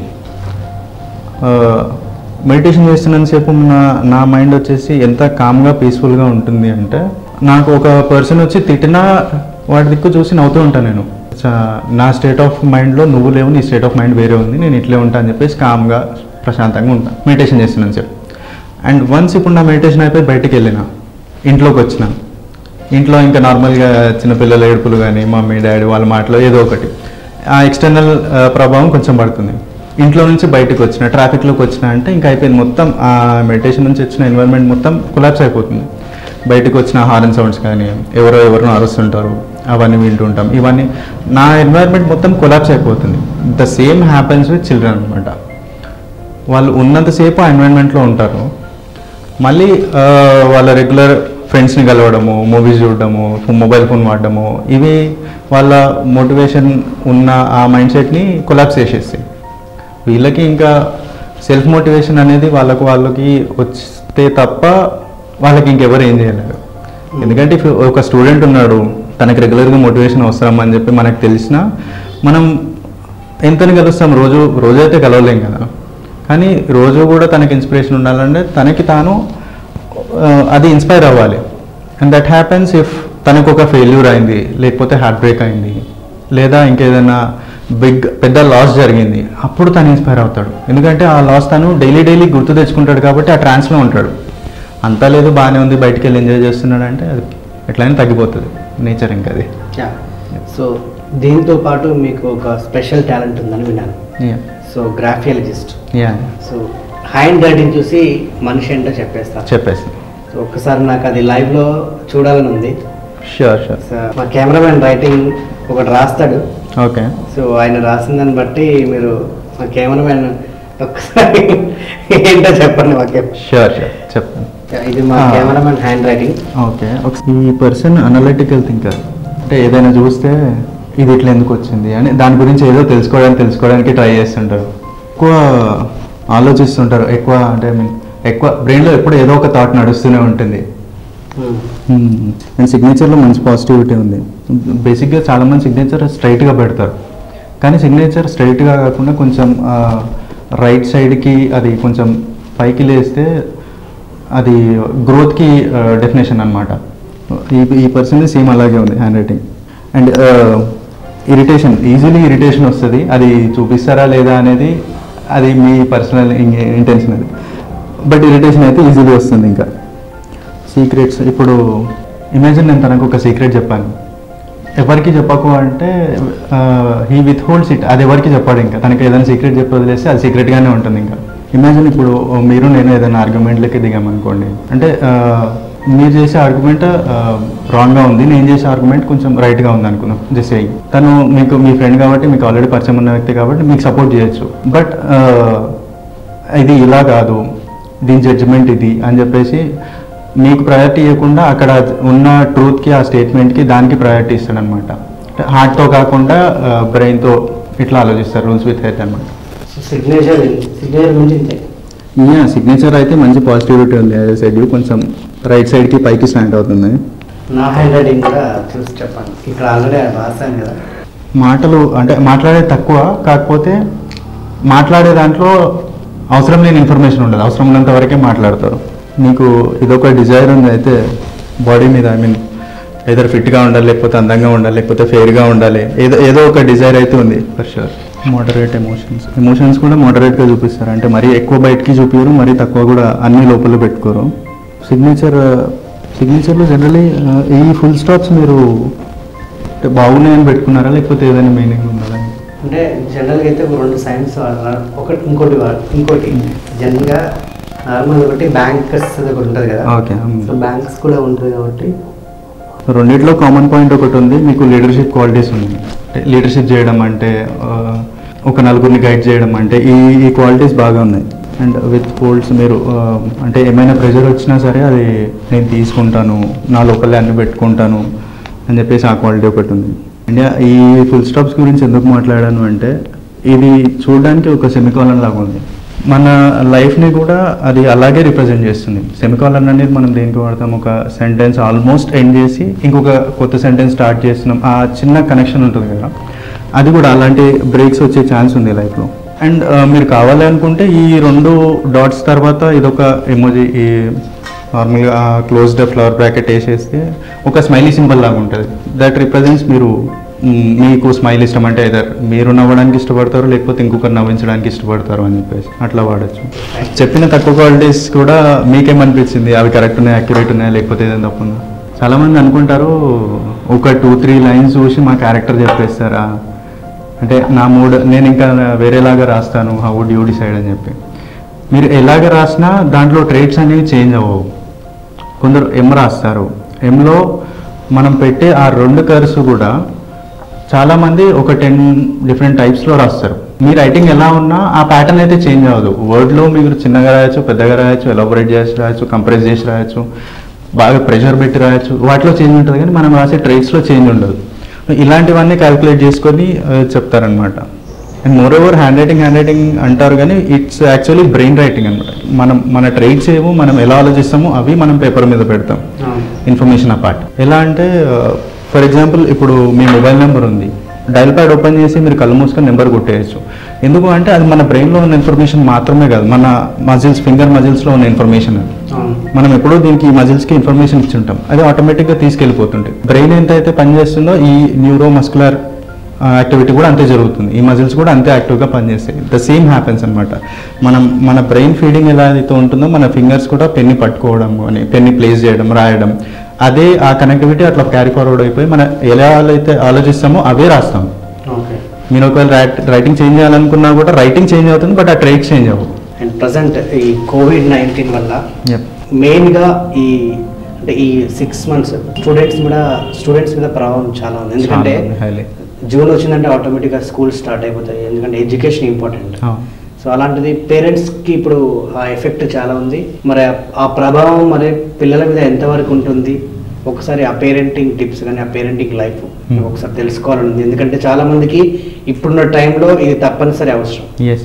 S3: Meditation చేస్తున్నంతసేపు నా మైండ్ వచ్చేసి ఎంత కామ్గా పీస్ఫుల్గా ఉంటుంది అంటే, నాకు ఒక పర్సన్ వచ్చి తిట్టినా వాటి దిక్కు చూసి నవ్వుతూ ఉంటాను నేను. నా స్టేట్ ఆఫ్ మైండ్లో నువ్వు లేవు, నీ స్టేట్ ఆఫ్ మైండ్ వేరే ఉంది, నేను ఇట్లే ఉంటా అని చెప్పేసి కామ్గా ప్రశాంతంగా ఉంటాను మెడిటేషన్ చేస్తున్నాను చెప్పి. అండ్ వన్స్ ఇప్పుడు నా మెడిటేషన్ అయిపోయి బయటికి వెళ్ళిన, ఇంట్లోకి వచ్చిన, ఇంట్లో ఇంకా నార్మల్గా చిన్నపిల్లల ఏడుపులు కానీ మమ్మీ డాడీ వాళ్ళ మాటలో ఏదో ఒకటి ఆ ఎక్స్టర్నల్ ప్రభావం కొంచెం పడుతుంది. ఇంట్లో నుంచి బయటకు వచ్చిన, ట్రాఫిక్లోకి వచ్చిన అంటే ఇంకా అయిపోయింది మొత్తం. ఆ మెడిటేషన్ నుంచి వచ్చిన ఎన్వైర్న్మెంట్ మొత్తం కొలాప్స్ అయిపోతుంది. బయటకు వచ్చిన హారన్ సౌండ్స్ కానీ ఎవరినో అరుస్తుంటారు అవన్నీ వింటూ ఉంటాం. ఇవన్నీ నా ఎన్వైర్న్మెంట్ మొత్తం కొలాప్స్ అయిపోతుంది. The same happens with children అనమాట. వాళ్ళు ఉన్నంతసేపు ఆ ఎన్వైర్న్మెంట్లో ఉంటారు, మళ్ళీ వాళ్ళ రెగ్యులర్ ఫ్రెండ్స్ని కలవడము, మూవీస్ చూడడము, మొబైల్ ఫోన్ వాడడము, ఇవి వాళ్ళ మోటివేషన్ ఉన్న ఆ మైండ్ సెట్ని కొలాప్స్ చేసేస్తాయి. వీళ్ళకి ఇంకా సెల్ఫ్ మోటివేషన్ అనేది వాళ్ళకి వస్తే తప్ప వాళ్ళకి ఇంకెవరు ఏం చేయలేరు. ఎందుకంటే ఒక స్టూడెంట్ ఉన్నాడు, తనకి రెగ్యులర్గా మోటివేషన్ అవసరం అని చెప్పి మనకు తెలిసినా మనం ఎంతని కలుస్తాం, రోజైతే కలవలేం కదా. కానీ రోజు కూడా తనకి ఇన్స్పిరేషన్ ఉండాలంటే తనకి తాను అది ఇన్స్పైర్ అవ్వాలి. అండ్ దట్ హ్యాపెన్స్ ఇఫ్ తనకు ఒక ఫెయిల్యూర్ అయింది, లేకపోతే హార్ట్ బ్రేక్ అయింది, లేదా ఇంకేదైనా పెద్ద లాస్ జరిగింది, అప్పుడు తను ఇన్స్పైర్ అవుతాడు. ఎందుకంటే ఆ లాస్ తను డైలీ గుర్తు తెచ్చుకుంటాడు కాబట్టి ఆ ట్రాన్స్లో ఉంటాడు. అంతా లేదు, బాగానే ఉంది, బయటికి వెళ్ళి ఎంజాయ్ చేస్తున్నాడు అంటే అది ఎట్లయినా తగ్గిపోతుంది, నేచర్ ఇంకా అది.
S2: సో దీంతో పాటు మీకు ఒక స్పెషల్ టాలెంట్ ఉందని విన్నాను. So graphologist. So handwriting చూసి మనిషి ఏంటో చెప్పేసి సో ఒక్కసారి నాకు అది లైవ్లో చూడాలని ఉంది.
S3: షూర్.
S2: మా కెమెరామెన్ రైటింగ్ ఒకటి రాస్తాడు.
S3: ఓకే.
S2: సో ఆయన రాసిన దాన్ని బట్టి మీరు మా కెమెరామెన్ ఒక్కసారి ఏంటో చెప్పండి మాకే.
S3: షూర్ చెప్తాను.
S2: ఇది మా కెమెరామెన్ హ్యాండ్ రైటింగ్.
S3: ఓకే. ఈ పర్సన్ అనలిటికల్ థింకర్. అంటే ఏదైనా చూస్తే ఇది ఇట్లా ఎందుకు వచ్చింది అని దాని గురించి ఏదో తెలుసుకోవడానికి ట్రై చేస్తుంటారు. ఎక్కువ ఆలోచిస్తుంటారు, ఎక్కువ బ్రెయిన్లో ఎప్పుడు ఏదో ఒక థాట్ నడుస్తూనే ఉంటుంది. అండ్ సిగ్నేచర్లో మంచి పాజిటివిటీ ఉంది. బేసిక్గా చాలామంది సిగ్నేచర్ స్ట్రైట్గా పెడతారు, కానీ సిగ్నేచర్ స్ట్రైట్గా కాకుండా కొంచెం రైట్ సైడ్కి అది కొంచెం పైకి లేస్తే అది గ్రోత్కి డెఫినేషన్ అనమాట. ఈ పర్సన్ సేమ్ అలాగే ఉంది handwriting. And easily irritation వస్తుంది. అది చూపిస్తారా లేదా అనేది అది మీ పర్సనల్ ఇంటెన్షన్ అది, బట్ ఇరిటేషన్ అయితే ఈజీలీ వస్తుంది. ఇంకా సీక్రెట్స్, ఇప్పుడు ఇమాజిన్ నేను తనకు ఒక సీక్రెట్ చెప్పాను, ఎవరికి చెప్పకు అంటే హీ విత్ హోల్డ్స్ ఇట్, అది ఎవరికి చెప్పాడు. ఇంకా తనకి ఏదైనా సీక్రెట్ చెప్పి వదిలేస్తే అది సీక్రెట్గానే ఉంటుంది. ఇంకా ఇమాజిన్ ఇప్పుడు మీరు నేను ఏదైనా ఆర్గ్యుమెంట్లకి దిగామనుకోండి, అంటే మీరు చేసే ఆర్గ్యుమెంట్ రాంగ్గా ఉంది, నేను చేసే ఆర్గ్యుమెంట్ కొంచెం రైట్గా ఉంది అనుకున్నాం. జస్ట్ తను మీ ఫ్రెండ్ కాబట్టి, మీకు ఆల్రెడీ పరిచయం ఉన్న వ్యక్తి కాబట్టి మీకు సపోర్ట్ చేయొచ్చు. బట్ ఇది ఇలా కాదు, దీని జడ్జిమెంట్ ఇది అని చెప్పేసి మీకు ప్రయారిటీ ఇవ్వకుండా అక్కడ ఉన్న ట్రూత్కి, ఆ స్టేట్మెంట్కి, దానికి ప్రయారిటీ ఇస్తాడనమాట. హార్ట్తో కాకుండా బ్రెయిన్తో ఇట్లా ఆలోచిస్తారు. రూల్స్ విత్ హెడ్ అనమాట. సిగ్నేచర్ అయితే మంచి పాజిటివిటీ ఉంది. అదే సైడ్ కొంచెం రైట్ సైడ్కి పైకి స్టాండ్ అవుతుంది.
S2: నా హ్యాండ్ రైటింగ్ కూడా చూసి చెప్పండి. ఇక్కడ ఆల్రెడీ రాశాను కదా.
S3: మాటలు అంటే మాట్లాడేది తక్కువ, కాకపోతే మాట్లాడే దాంట్లో అవసరం లేని ఇన్ఫర్మేషన్ ఉండదు, అవసరం ఉన్నంత వరకే మాట్లాడతారు. మీకు ఇదొక డిజైర్ ఉంది అయితే బాడీ మీద, ఏదైనా ఫిట్గా ఉండాలి, లేకపోతే అందంగా ఉండాలి, లేకపోతే ఫెయిర్గా ఉండాలి, ఏదో ఒక డిజైర్ అయితే ఉంది ఫర్ షూర్. మోడరేట్ ఎమోషన్స్ కూడా మోడరేట్గా చూపిస్తారు. అంటే మరీ ఎక్కువ బయటికి చూపించరు, మరీ తక్కువ కూడా అన్ని లోపల పెట్టుకోరు. సిగ్నేచర్లో జనరలీ ఈ ఫుల్ స్టాప్స్ మీరు బాగున్నాయని పెట్టుకున్నారా, లేకపోతే ఏదైనా మీనింగ్ ఉందా?
S2: అంటే జనరల్గా అయితే 2 సైన్స్ వాడతారు, ఒకటి ఇంకోటి జనరల్గా నార్మల్ ఒకటి బ్యాంకర్స్ ఒకటి ఉంటుంది కదా.
S3: ఓకే.
S2: సో బ్యాంక్స్ కూడా ఉంటుంది కాబట్టి
S3: రెండిట్లో కామన్ పాయింట్ ఒకటి ఉంది, మీకు లీడర్షిప్ క్వాలిటీస్ ఉంది. లీడర్షిప్ చేయడం అంటే ఒక నలుగురిని గైడ్ చేయడం అంటే ఈ క్వాలిటీస్ బాగా ఉన్నాయి. అండ్ విత్ హోల్డ్స్ మీరు అంటే ఏమైనా ప్రెషర్ వచ్చినా సరే అది నేను తీసుకుంటాను, నా లోపలే అన్ని పెట్టుకుంటాను అని చెప్పేసి ఆ క్వాలిటీ ఒకటి ఉంది. అండ్ ఈ ఫుల్ స్టాప్స్ గురించి ఎందుకు మాట్లాడాను అంటే ఇది చూడడానికి ఒక సెమికాలన్ లాగా ఉంది. మన లైఫ్ని కూడా అది అలాగే రిప్రజెంట్ చేస్తుంది. సెమికాలన్ అనేది మనం దేనికి వాడతాం, ఒక సెంటెన్స్ ఆల్మోస్ట్ ఎండ్ చేసి ఇంకొక కొత్త సెంటెన్స్ స్టార్ట్ చేస్తున్నాం, ఆ చిన్న కనెక్షన్ ఉంటుంది కదా, అది కూడా అలాంటి బ్రేక్స్ వచ్చే ఛాన్స్ ఉంది లైఫ్లో. అండ్ మీరు కావాలి అనుకుంటే ఈ 2 డాట్స్ తర్వాత ఇదొక ఎమోజీ, ఈ నార్మల్గా క్లోజ్డ్ ఫ్లవర్ బ్రాకెట్ వేసేస్తే ఒక స్మైలీ సింబల్ లాగా ఉంటుంది. దట్ రిప్రజెంట్స్ మీకు స్మైల్ ఇష్టం అంటే ఐదర్ మీరు నవ్వడానికి ఇష్టపడతారు, లేకపోతే ఇంకొకరు నవ్వించడానికి ఇష్టపడతారు అని చెప్పేసి అట్లా వాడచ్చు. చెప్పిన తక్కువ క్వాలిటీస్ కూడా మీకేమనిపించింది, అవి కరెక్ట్ ఉన్నాయా, యాక్యురేట్ ఉన్నాయా, లేకపోతే ఏదైనా తప్పుందా? చాలామంది అనుకుంటారు ఒక 2-3 లైన్స్ చూసి మా క్యారెక్టర్ చెప్పేస్తారా, అంటే నా మూడ్ నేను ఇంకా వేరేలాగా రాస్తాను, హౌ వుడ్ యూ డిసైడ్ అని చెప్పి. మీరు ఎలాగ రాసినా దాంట్లో ట్రేట్స్ అనేవి చేంజ్ అవ్వవు. కొందరు ఎం రాస్తారు, ఎంలో మనం పెట్టే ఆ 2 కర్వ్స్ కూడా చాలామంది ఒక 10 డిఫరెంట్ టైప్స్లో రాస్తారు. మీ రైటింగ్ ఎలా ఉన్నా ఆ ప్యాటర్న్ అయితే చేంజ్ అవ్వదు. వర్డ్లో మీరు చిన్నగా రాయొచ్చు, పెద్దగా రాయొచ్చు, ఎలాబొరేట్ చేసి రాయొచ్చు, కంప్రెస్ చేసి రాయొచ్చు, బాగా ప్రెషర్ పెట్టి రాయొచ్చు, వాటిలో చేంజ్ ఉంటుంది కానీ మనం రాసే ట్రేట్స్లో చేంజ్ ఉండదు. ఇలాంటివన్నీ క్యాలిక్యులేట్ చేసుకొని చెప్తారనమాట. And moreover handwriting అంటారు కానీ ఇట్స్ యాక్చువల్లీ బ్రెయిన్ రైటింగ్ అనమాట. మన ట్రేట్స్ ఏమో మనం ఎలా ఆలోచిస్తామో అవి మనం పేపర్ మీద పెడతాం, ఇన్ఫర్మేషన్ అపార్ట్. ఎలా అంటే ఫర్ ఎగ్జాంపుల్ ఇప్పుడు మీ మొబైల్ నెంబర్ ఉంది, డైల్ ప్యాడ్ ఓపెన్ చేసి మీరు కళ్ళు మూసుకొని నెంబర్ కొట్టేయచ్చు. ఎందుకు అంటే అది మన బ్రెయిన్లో ఉన్న ఇన్ఫర్మేషన్ మాత్రమే కాదు, మన మజిల్స్, ఫింగర్ మజిల్స్లో ఉన్న ఇన్ఫర్మేషన్. మనం ఎప్పుడూ దీనికి ఈ మజిల్స్కి ఇన్ఫర్మేషన్ ఇచ్చి ఉంటాం, అది ఆటోమేటిక్గా తీసుకెళ్ళిపోతుంటాయి. బ్రెయిన్ ఎంతైతే పనిచేస్తుందో ఈ న్యూరో మస్కులర్ యాక్టివిటీ కూడా అంతే జరుగుతుంది, ఈ మజిల్స్ కూడా అంతే యాక్టివ్గా పనిచేస్తాయి. ద సేమ్ హ్యాపెన్స్ అనమాట. మన బ్రెయిన్ ఫీడింగ్ ఎలా అయితే ఉంటుందో మన ఫింగర్స్ కూడా పెన్ని పట్టుకోవడం కానీ, పెన్ని ప్లేస్ చేయడం, రాయడం, అదే ఆ కనెక్టివిటీ అట్లా క్యారీ ఫార్వర్డ్ అయిపోయి మనం ఎలా అయితే ఆలోచిస్తామో అవే రాస్తాం. మీరు ఒకవేళ రైటింగ్ చేంజ్ చేయాలనుకున్నా కూడా రైటింగ్ చేంజ్ అవుతుంది, బట్ ఆ ట్రేట్ చేంజ్ అవ్వదు.
S2: అండ్ ప్రజెంట్ ఈ COVID-19 వల్ల మెయిన్గా అంటే ఈ 6 months స్టూడెంట్స్ మీద ప్రభావం చాలా ఉంది. ఎందుకంటే జూన్ వచ్చిందంటే ఆటోమేటిక్గా స్కూల్ స్టార్ట్ అయిపోతాయి, ఎందుకంటే ఎడ్యుకేషన్ ఇంపార్టెంట్. సో అలాంటిది పేరెంట్స్కి ఇప్పుడు ఆ ఎఫెక్ట్ చాలా ఉంది. మరి ఆ ప్రభావం మరి పిల్లల మీద ఎంతవరకు ఉంటుంది? ఒకసారి ఆ పేరెంటింగ్ టిప్స్ కానీ ఆ పేరెంటింగ్ లైఫ్ ఒకసారి తెలుసుకోవాలని ఉంది, ఎందుకంటే చాలా మందికి ఇప్పుడున్న టైంలో ఇది తప్పనిసరి అవసరం.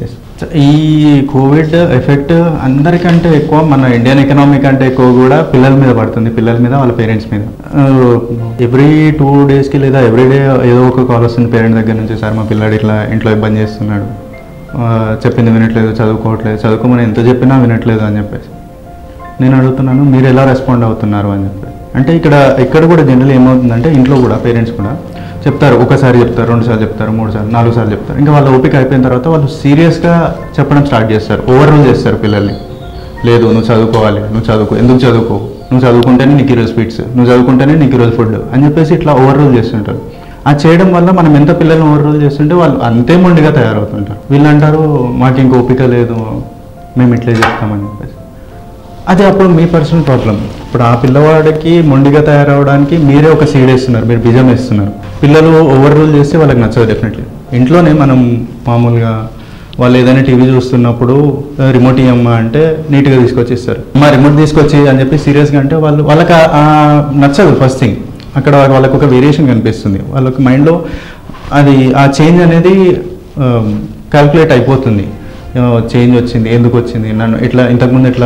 S3: ఈ కోవిడ్ ఎఫెక్ట్ అందరికంటే ఎక్కువ మన ఇండియన్ ఎకనామీ కంటే ఎక్కువ కూడా పిల్లల మీద పడుతుంది, పిల్లల మీద, వాళ్ళ పేరెంట్స్ మీద. ఎవ్రీ 2 daysకి లేదా ఎవ్రీడే ఏదో ఒక కాల్ వస్తుంది పేరెంట్ దగ్గర నుంచి, సార్ మా పిల్లాడు ఇట్లా ఇంట్లో ఇబ్బంది చేస్తున్నాడు, చెప్పింది వినట్లేదు, చదువుకోవట్లేదు, చదువుకోమని ఎంత చెప్పినా వినట్లేదు అని చెప్పేసి. నేను అడుగుతున్నాను, మీరు ఎలా రెస్పాండ్ అవుతున్నారు అని చెప్పి. అంటే ఇక్కడ కూడా జనరల్ ఏమవుతుందంటే ఇంట్లో కూడా పేరెంట్స్ కూడా చెప్తారు, ఒకసారి చెప్తారు, 2 సార్లు చెప్తారు, 3 సార్లు, 4 సార్లు చెప్తారు. ఇంకా వాళ్ళ ఓపిక అయిపోయిన తర్వాత వాళ్ళు సీరియస్గా చెప్పడం స్టార్ట్ చేస్తారు, ఓవర్రూల్ చేస్తారు పిల్లల్ని. లేదు నువ్వు చదువుకోవాలి, నువ్వు చదువుకో, ఎందుకు చదువుకో, నువ్వు చదువుకుంటేనే నీకు ఈరోజు స్వీట్స్, నువ్వు చదువుకుంటేనే నీకు ఈరోజు ఫుడ్ అని చెప్పేసి ఇట్లా ఓవర్రూల్ చేస్తుంటారు. ఆ చేయడం వల్ల మనం ఎంత పిల్లల్ని ఓవర్రూల్ చేస్తుంటే వాళ్ళు అంతే మొండిగా తయారవుతుంటారు. వీళ్ళు అంటారు మాకు ఇంక ఓపిక లేదు, మేము ఇట్లే చెప్తామని చెప్పేసి. అది అప్పుడు మీ పర్సనల్ ప్రాబ్లం. ఇప్పుడు ఆ పిల్లవాడికి మొండిగా తయారవడానికి మీరే ఒక సీడ్ వేస్తున్నారు, మీరు బీజం వేస్తున్నారు. పిల్లలు ఓవర్ రూల్ చేస్తే వాళ్ళకి నచ్చదు డెఫినెట్లీ. ఇంట్లోనే మనం మామూలుగా వాళ్ళు ఏదైనా టీవీ చూస్తున్నప్పుడు రిమోట్ ఇవ్వమ్మా అంటే నీట్గా తీసుకొచ్చి ఇస్తారు. మా రిమోట్ తీసుకొచ్చి అని చెప్పి సీరియస్గా అంటే వాళ్ళకి నచ్చదు. ఫస్ట్ థింగ్ అక్కడ వాళ్ళకు ఒక వేరియేషన్ కనిపిస్తుంది, వాళ్ళకి మైండ్లో అది ఆ చేంజ్ అనేది క్యాల్కులేట్ అయిపోతుంది. చేంజ్ వచ్చింది, ఎందుకు వచ్చింది, నన్ను ఇట్లా ఇంతకుముందు ఎట్లా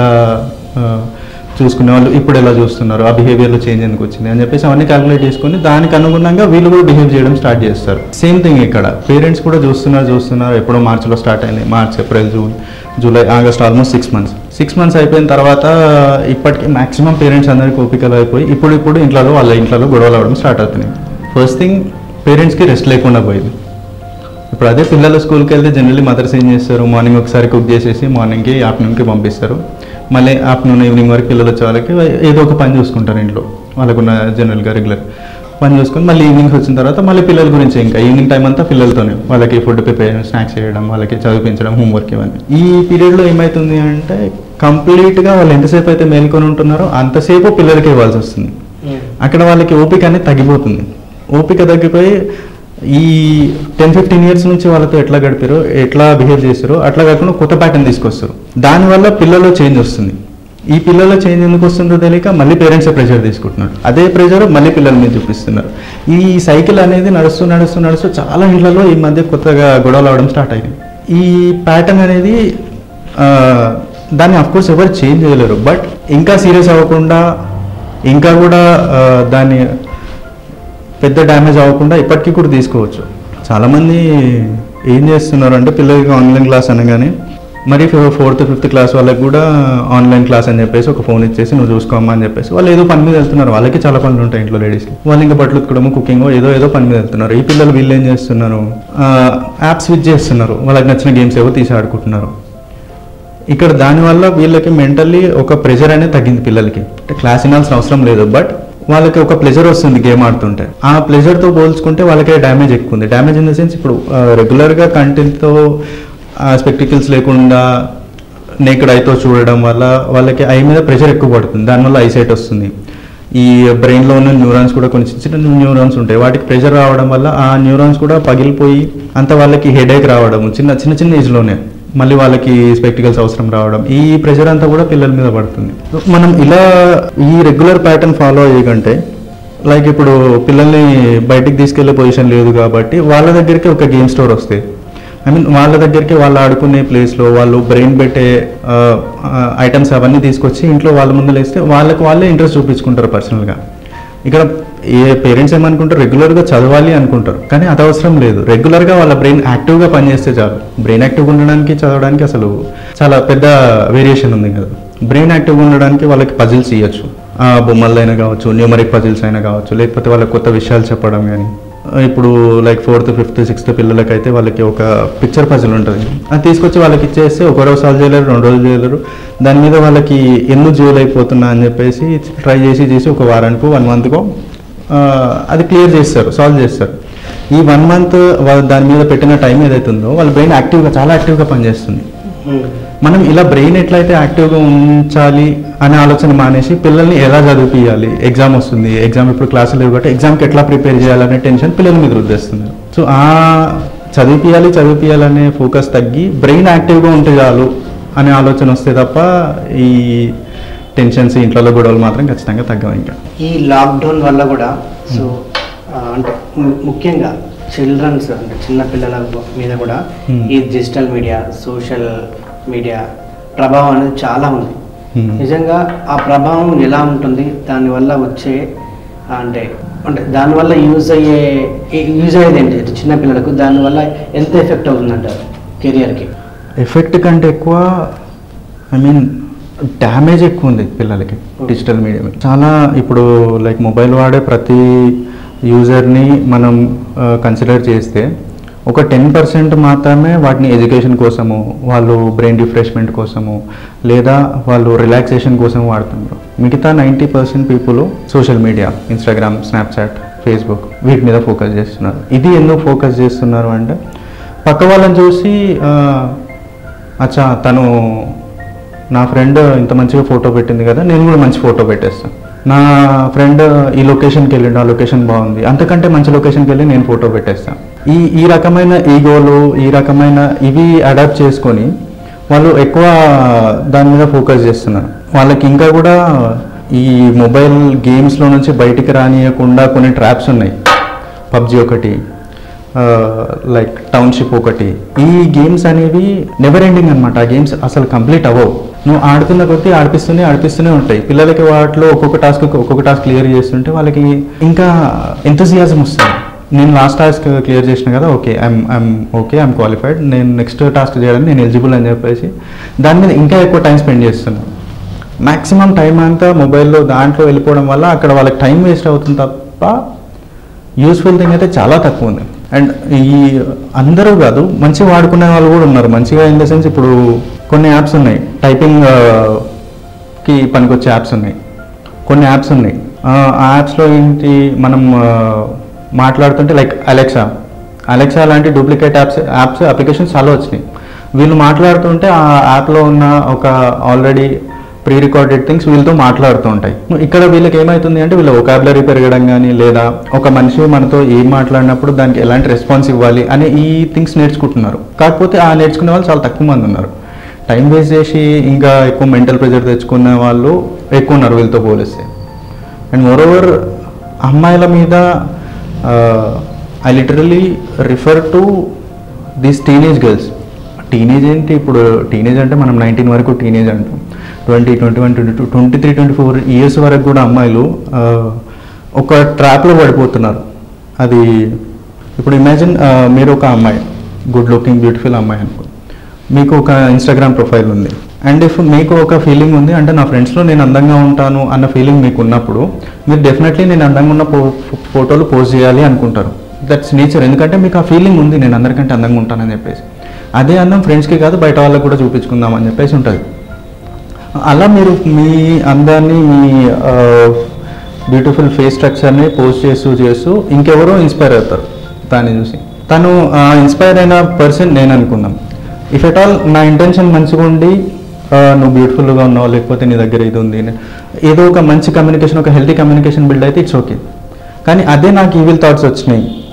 S3: చూసుకునే వాళ్ళు ఇప్పుడు ఎలా చూస్తున్నారు, ఆ బిహేవియర్లో చేంజ్ ఎందుకు వచ్చింది అని చెప్పేసి అవన్నీ క్యాల్కులేట్ చేసుకొని దానికి అనుగుణంగా వీళ్ళు కూడా బిహేవ్ చేయడం స్టార్ట్ చేస్తారు. సేమ్ థింగ్ ఇక్కడ పేరెంట్స్ కూడా చూస్తున్నారు. ఎప్పుడో మార్చిలో స్టార్ట్ అయింది, March, April, June, July, August, almost 6 months అయిపోయిన తర్వాత ఇప్పటికీ మ్యాక్సిమం పేరెంట్స్ అందరికీ ఓపికలు అయిపోయి ఇప్పుడు వాళ్ళ ఇంట్లో గొడవలు అవ్వడం స్టార్ట్ అవుతున్నాయి. ఫస్ట్ థింగ్ పేరెంట్స్కి రెస్ట్ లేకుండా పోయింది. ఇప్పుడు అదే పిల్లలు స్కూల్కి వెళ్తే జనరల్లీ మదర్స్ ఏం చేస్తారు, మార్నింగ్ ఒకసారి కుక్ చేసేసి మార్నింగ్కి ఆఫ్టర్నూన్కి పంపిస్తారు. మళ్ళీ ఆఫ్టర్నూన్ ఈవినింగ్ వరకు పిల్లలు వచ్చే వాళ్ళకి ఏదో ఒక పని చూసుకుంటారు ఇంట్లో, వాళ్ళకున్న జనరల్గా రెగ్యులర్ పని చూసుకొని మళ్ళీ ఈవినింగ్స్ వచ్చిన తర్వాత మళ్ళీ పిల్లల గురించి ఇంకా ఈవినింగ్ టైం అంతా పిల్లలతోనే, వాళ్ళకి ఫుడ్ ప్రిపేర్ చేయడం, స్నాక్స్ చేయడం, వాళ్ళకి చదివించడం, హోంవర్క్ ఇవన్నీ. ఈ పీరియడ్లో ఏమవుతుంది అంటే కంప్లీట్గా వాళ్ళు ఎంతసేపు అయితే మేల్కొని ఉంటున్నారో అంతసేపు పిల్లలకి ఇవ్వాల్సి వస్తుంది. అక్కడ వాళ్ళకి ఓపిక అనేది తగ్గిపోతుంది. ఓపిక తగ్గిపోయి ఈ 10-15 years నుంచి వాళ్ళతో ఎట్లా గడిపారో, ఎట్లా బిహేవ్ చేస్తారో అట్లా కాకుండా కొత్త ప్యాటర్న్ తీసుకొస్తారు. దానివల్ల పిల్లల్లో చేంజ్ వస్తుంది. ఈ పిల్లల్లో చేంజ్ ఎందుకు వస్తుందో తెలియక మళ్ళీ పేరెంట్సే ప్రెషర్ తీసుకుంటున్నారు. అదే ప్రెషర్ మళ్ళీ పిల్లల మీద చూపిస్తున్నారు. ఈ సైకిల్ అనేది నడుస్తూ చాలా ఇంట్లలో ఈ మధ్య కొత్తగా గొడవలు అవడం స్టార్ట్ అయింది. ఈ ప్యాటర్న్ అనేది దాన్ని అఫ్కోర్స్ ఎవరు చేంజ్ చేయలేరు, బట్ ఇంకా సీరియస్ అవ్వకుండా, ఇంకా కూడా దాన్ని పెద్ద డ్యామేజ్ అవ్వకుండా ఇప్పటికీ కూడా తీసుకోవచ్చు. చాలామంది ఏం చేస్తున్నారు అంటే పిల్లలకి ఆన్లైన్ క్లాస్ అనగానే మరి 4th, 5th క్లాస్ వాళ్ళకి కూడా ఆన్లైన్ క్లాస్ అని చెప్పేసి ఒక ఫోన్ ఇచ్చేసి నువ్వు చూసుకోమ్మా అని చెప్పేసి వాళ్ళు ఏదో పని మీద వెళ్తున్నారు. వాళ్ళకి చాలా పనులు ఉంటాయి ఇంట్లో లేడీస్కి, వాళ్ళు ఇంకా బట్టలు ఉతుకోవడము, కుకింగ్, ఏదో పని మీద వెళ్తున్నారు. ఈ పిల్లలు వీళ్ళు ఏం చేస్తున్నారు, యాప్స్ స్విచ్ చేస్తున్నారు, వాళ్ళకి నచ్చిన గేమ్స్ ఏవో తీసి ఆడుకుంటున్నారు. ఇక్కడ దానివల్ల వీళ్ళకి మెంటల్లీ ఒక ప్రెషర్ అనేది తగ్గింది పిల్లలకి. అంటే క్లాస్ వినాల్సిన అవసరం లేదు, బట్ వాళ్ళకి ఒక ప్లెజర్ వస్తుంది గేమ్ ఆడుతుంటే. ఆ ప్లెజర్తో పోల్చుకుంటే వాళ్ళకే డ్యామేజ్ ఎక్కువ ఉంది. డ్యామేజ్ ఇన్ ద సెన్స్ ఇప్పుడు రెగ్యులర్గా కంటెంట్తో స్పెక్టికల్స్ లేకుండా నేకెడ్ ఐతో చూడడం వల్ల వాళ్ళకి ఐ మీద ప్రెషర్ ఎక్కువ పడుతుంది. దానివల్ల ఐసైట్ వస్తుంది. ఈ బ్రెయిన్లో ఉన్న న్యూరాన్స్ కూడా కొన్ని చిన్న న్యూరాన్స్ ఉంటాయి, వాటికి ప్రెషర్ రావడం వల్ల ఆ న్యూరాన్స్ కూడా పగిలిపోయి అంత వాళ్ళకి హెడేక్ రావడము చిన్న ఏజ్లోనే. మళ్ళీ వాళ్ళకి స్పెక్టికల్స్ అవసరం రావడం, ఈ ప్రెషర్ అంతా కూడా పిల్లల మీద పడుతుంది. మనం ఇలా ఈ రెగ్యులర్ ప్యాటర్న్ ఫాలో అయ్యకంటే లైక్ ఇప్పుడు పిల్లల్ని బయటికి తీసుకెళ్లే పొజిషన్ లేదు కాబట్టి వాళ్ళ దగ్గరికి ఒక గేమ్ స్టోర్ వస్తాయి. ఐ మీన్ వాళ్ళ దగ్గరికి వాళ్ళు ఆడుకునే ప్లేస్లో వాళ్ళు బ్రెయిన్ పెట్టే ఐటమ్స్ అవన్నీ తీసుకొచ్చి ఇంట్లో వాళ్ళ ముందు వేస్తే వాళ్ళే ఇంట్రెస్ట్ చూపించుకుంటారు పర్సనల్గా. ఇక్కడ ఏ పేరెంట్స్ ఏమనుకుంటారు, రెగ్యులర్గా చదవాలి అనుకుంటారు, కానీ అది అవసరం లేదు. రెగ్యులర్గా వాళ్ళ బ్రెయిన్ యాక్టివ్గా పనిచేస్తే చాలు. బ్రెయిన్ యాక్టివ్గా ఉండడానికి చదవడానికి అసలు చాలా పెద్ద వేరియేషన్ ఉంది కదా. బ్రెయిన్ యాక్టివ్గా ఉండడానికి వాళ్ళకి పజిల్స్ ఇవ్వచ్చు, బొమ్మలైనా కావచ్చు, న్యూమరిక్ పజిల్స్ అయినా కావచ్చు, లేకపోతే వాళ్ళకి కొత్త విషయాలు చెప్పడం. కానీ ఇప్పుడు లైక్ 4th, 5th, 6th పిల్లలకైతే వాళ్ళకి ఒక పిక్చర్ పజిల్ ఉంటుంది, అది తీసుకొచ్చి వాళ్ళకి ఇచ్చేస్తే ఒక రోజు సాల్వ్ చేయలేరు, 2 రోజులు చేయలేరు. దాని మీద వాళ్ళకి ఎందుకు జోల్ అయిపోతున్నా అని చెప్పేసి ట్రై చేసి ఒక వారానికో 1 మంత్కో అది క్లియర్ చేస్తారు, సాల్వ్ చేస్తారు. ఈ 1 మంత్ దాని మీద పెట్టిన టైం ఏదైతే ఉందో వాళ్ళ బ్రెయిన్ చాలా యాక్టివ్గా పనిచేస్తుంది. మనం ఇలా బ్రెయిన్ ఎట్లయితే యాక్టివ్గా ఉంచాలి అనే ఆలోచన మానేసి పిల్లల్ని ఎలా చదివిపియాలి, ఎగ్జామ్ వస్తుంది, ఎగ్జామ్ ఇప్పుడు క్లాసులు లేవు కాబట్టి ఎగ్జామ్కి ఎట్లా ప్రిపేర్ చేయాలనే టెన్షన్ పిల్లల మీద రుద్దేస్తున్నారు. సో ఆ చదివిపియాలనే ఫోకస్ తగ్గి బ్రెయిన్ యాక్టివ్గా ఉంటే చాలు అనే ఆలోచన వస్తే తప్ప ఈ టెన్షన్స్, ఇంట్లో గొడవలు మాత్రం ఖచ్చితంగా తగ్గవు. ఇంకా
S2: ఈ లాక్డౌన్ వల్ల కూడా సో అంటే ముఖ్యంగా చిల్డ్రన్స్ అంటే చిన్న పిల్లల మీద కూడా ఈ డిజిటల్ మీడియా, సోషల్ మీడియా ప్రభావం అనేది చాలా ఉంది. నిజంగా ఆ ప్రభావం ఎలా ఉంటుంది, దానివల్ల వచ్చే అంటే దానివల్ల యూజ్ అయ్యేది ఏంటి చిన్నపిల్లలకు, దానివల్ల ఎంత ఎఫెక్ట్ అవుతుందంటారు కెరియర్కి?
S3: ఎఫెక్ట్ కంటే ఎక్కువ ఐ మీన్ డ్యామేజ్ ఎక్కువ ఉంది పిల్లలకి డిజిటల్ మీడియా. చాలా ఇప్పుడు లైక్ మొబైల్ వాడే ప్రతి యూజర్ని మనం కన్సిడర్ చేస్తే ఒక 10% మాత్రమే వాటిని ఎడ్యుకేషన్ కోసము, వాళ్ళు బ్రెయిన్ రిఫ్రెష్మెంట్ కోసము, లేదా వాళ్ళు రిలాక్సేషన్ కోసం వాడుతున్నారు. మిగతా 90% people social media, Instagram, Snapchat, Facebook వీటి మీద ఫోకస్ చేస్తున్నారు. ఇది ఎందుకు ఫోకస్ చేస్తున్నారు అంటే పక్క వాళ్ళని చూసి అచ్చా తను నా ఫ్రెండ్ ఇంత మంచిగా ఫోటో పెట్టింది కదా, నేను కూడా మంచి ఫోటో పెట్టేస్తాను. నా ఫ్రెండ్ ఈ లొకేషన్కి వెళ్ళిండు, ఆ లొకేషన్ బాగుంది, అంతకంటే మంచి లొకేషన్కి వెళ్ళి నేను ఫోటో పెట్టేస్తాను. ఈ రకమైన ఈగోలు, ఈ రకమైన ఇవి అడాప్ట్ చేసుకొని వాళ్ళు ఎక్కువ దాని మీద ఫోకస్ చేస్తున్నారు. వాళ్ళకి ఇంకా కూడా ఈ మొబైల్ గేమ్స్లో నుంచి బయటికి రానియకుండా కొన్ని ట్రాప్స్ ఉన్నాయి. పబ్జి ఒకటి, లైక్ టౌన్షిప్ ఒకటి. ఈ గేమ్స్ అనేవి నెవర్ ఎండింగ్ అనమాట. ఆ గేమ్స్ అసలు కంప్లీట్ అవ్వవు. నువ్వు ఆడుతున్న కొద్దీ ఆడిపిస్తూనే ఉంటాయి. పిల్లలకి వాటిలో ఒక్కొక్క టాస్క్ క్లియర్ చేస్తుంటే వాళ్ళకి ఇంకా ఎంతజియాజం వస్తుంది. నేను లాస్ట్ టాస్క్ క్లియర్ చేసిన కదా, ఐఎమ్ క్వాలిఫైడ్, నేను నెక్స్ట్ టాస్క్ చేయడానికి నేను ఎలిజిబుల్ అని చెప్పేసి దాని మీద ఇంకా ఎక్కువ టైం స్పెండ్ చేస్తున్నాను. మ్యాక్సిమం టైం అంతా మొబైల్లో దాంట్లో వెళ్ళిపోవడం వల్ల అక్కడ వాళ్ళకి టైం వేస్ట్ అవుతుంది తప్ప యూస్ఫుల్ థింగ్ అయితే చాలా తక్కువ ఉంది. అండ్ ఈ అందరూ కాదు, మంచిగా వాడుకునే వాళ్ళు కూడా ఉన్నారు. మంచిగా ఇన్ ద సెన్స్ ఇప్పుడు కొన్ని యాప్స్ ఉన్నాయి, టైపింగ్కి పనికొచ్చే యాప్స్ ఉన్నాయి, కొన్ని యాప్స్ ఉన్నాయి. ఆ యాప్స్లో ఏంటి, మనం మాట్లాడుతుంటే లైక్ అలెక్సా లాంటి డూప్లికేట్ యాప్స్ అప్లికేషన్స్ చాలా వచ్చినాయి. వీళ్ళు మాట్లాడుతుంటే ఆ యాప్లో ఉన్న ఒక ఆల్రెడీ ప్రీ రికార్డెడ్ థింగ్స్ వీళ్ళతో మాట్లాడుతూ ఉంటాయి. ఇక్కడ వీళ్ళకి ఏమవుతుంది అంటే వీళ్ళ వొకాబులరీ పెరగడం కానీ, లేదా ఒక మనిషి మనతో ఏం మాట్లాడినప్పుడు దానికి ఎలాంటి రెస్పాన్స్ ఇవ్వాలి అనే ఈ థింగ్స్ నేర్చుకుంటున్నారు. కాకపోతే ఆ నేర్చుకునే వాళ్ళు చాలా తక్కువ మంది ఉన్నారు. టైం వేస్ట్ చేసి ఇంకా ఎక్కువ మెంటల్ ప్రెషర్ తెచ్చుకునే వాళ్ళు ఎక్కువ ఉన్నారు వీళ్ళతో పోలిస్తే. అండ్ మోరోవర్ అమ్మాయిల మీద I literally refer to these teenage girls. Teenage ఏంటి, ఇప్పుడు టీనేజ్ అంటే మనం 19 వరకు టీనేజ్ అంటాం. 20, 21, 22, 23, 24 ఇయర్స్ వరకు కూడా అమ్మాయిలు ఒక ట్రాప్లో పడిపోతున్నారు. అది ఇప్పుడు ఇమాజిన్, మీరు ఒక అమ్మాయి, గుడ్ లుకింగ్ బ్యూటిఫుల్ అమ్మాయి అనుకో, మీకు ఒక ఇన్స్టాగ్రామ్ ప్రొఫైల్ ఉంది. అండ్ ఇఫ్ మీకు ఒక ఫీలింగ్ ఉంది అంటే నా ఫ్రెండ్స్లో నేను అందంగా ఉంటాను అన్న ఫీలింగ్ మీకు ఉన్నప్పుడు మీరు డెఫినెట్లీ నేను అందంగా ఉన్న ఫోటోలు పోస్ట్ చేయాలి అనుకుంటారు. That's nature. ఎందుకంటే మీకు ఆ ఫీలింగ్ ఉంది, నేను అందరికంటే అందంగా ఉంటానని చెప్పేసి. అదే అందం ఫ్రెండ్స్కి కాదు బయట వాళ్ళకి కూడా చూపించుకుందాం అని చెప్పేసి ఉంటుంది. అలా మీరు మీ అందాన్ని, మీ బ్యూటిఫుల్ ఫేస్ స్ట్రక్చర్ని పోస్ట్ చేస్తూ ఇంకెవరో ఇన్స్పైర్ అవుతారు దాన్ని చూసి. తను ఇన్స్పైర్ అయిన పర్సన్ నేను అనుకున్నాం. ఇఫ్ ఎట్ ఆల్ నా ఇంటెన్షన్ మంచిగా ఉండి నువ్వు బ్యూటిఫుల్గా ఉన్నావు, లేకపోతే నీ దగ్గర ఇది ఉంది, ఏదో ఒక మంచి కమ్యూనికేషన్, ఒక హెల్తీ కమ్యూనికేషన్ బిల్డ్ అయితే ఇట్స్ ఓకే. కానీ అదే నాకు ఈవిల్ థాట్స్ వచ్చినాయి,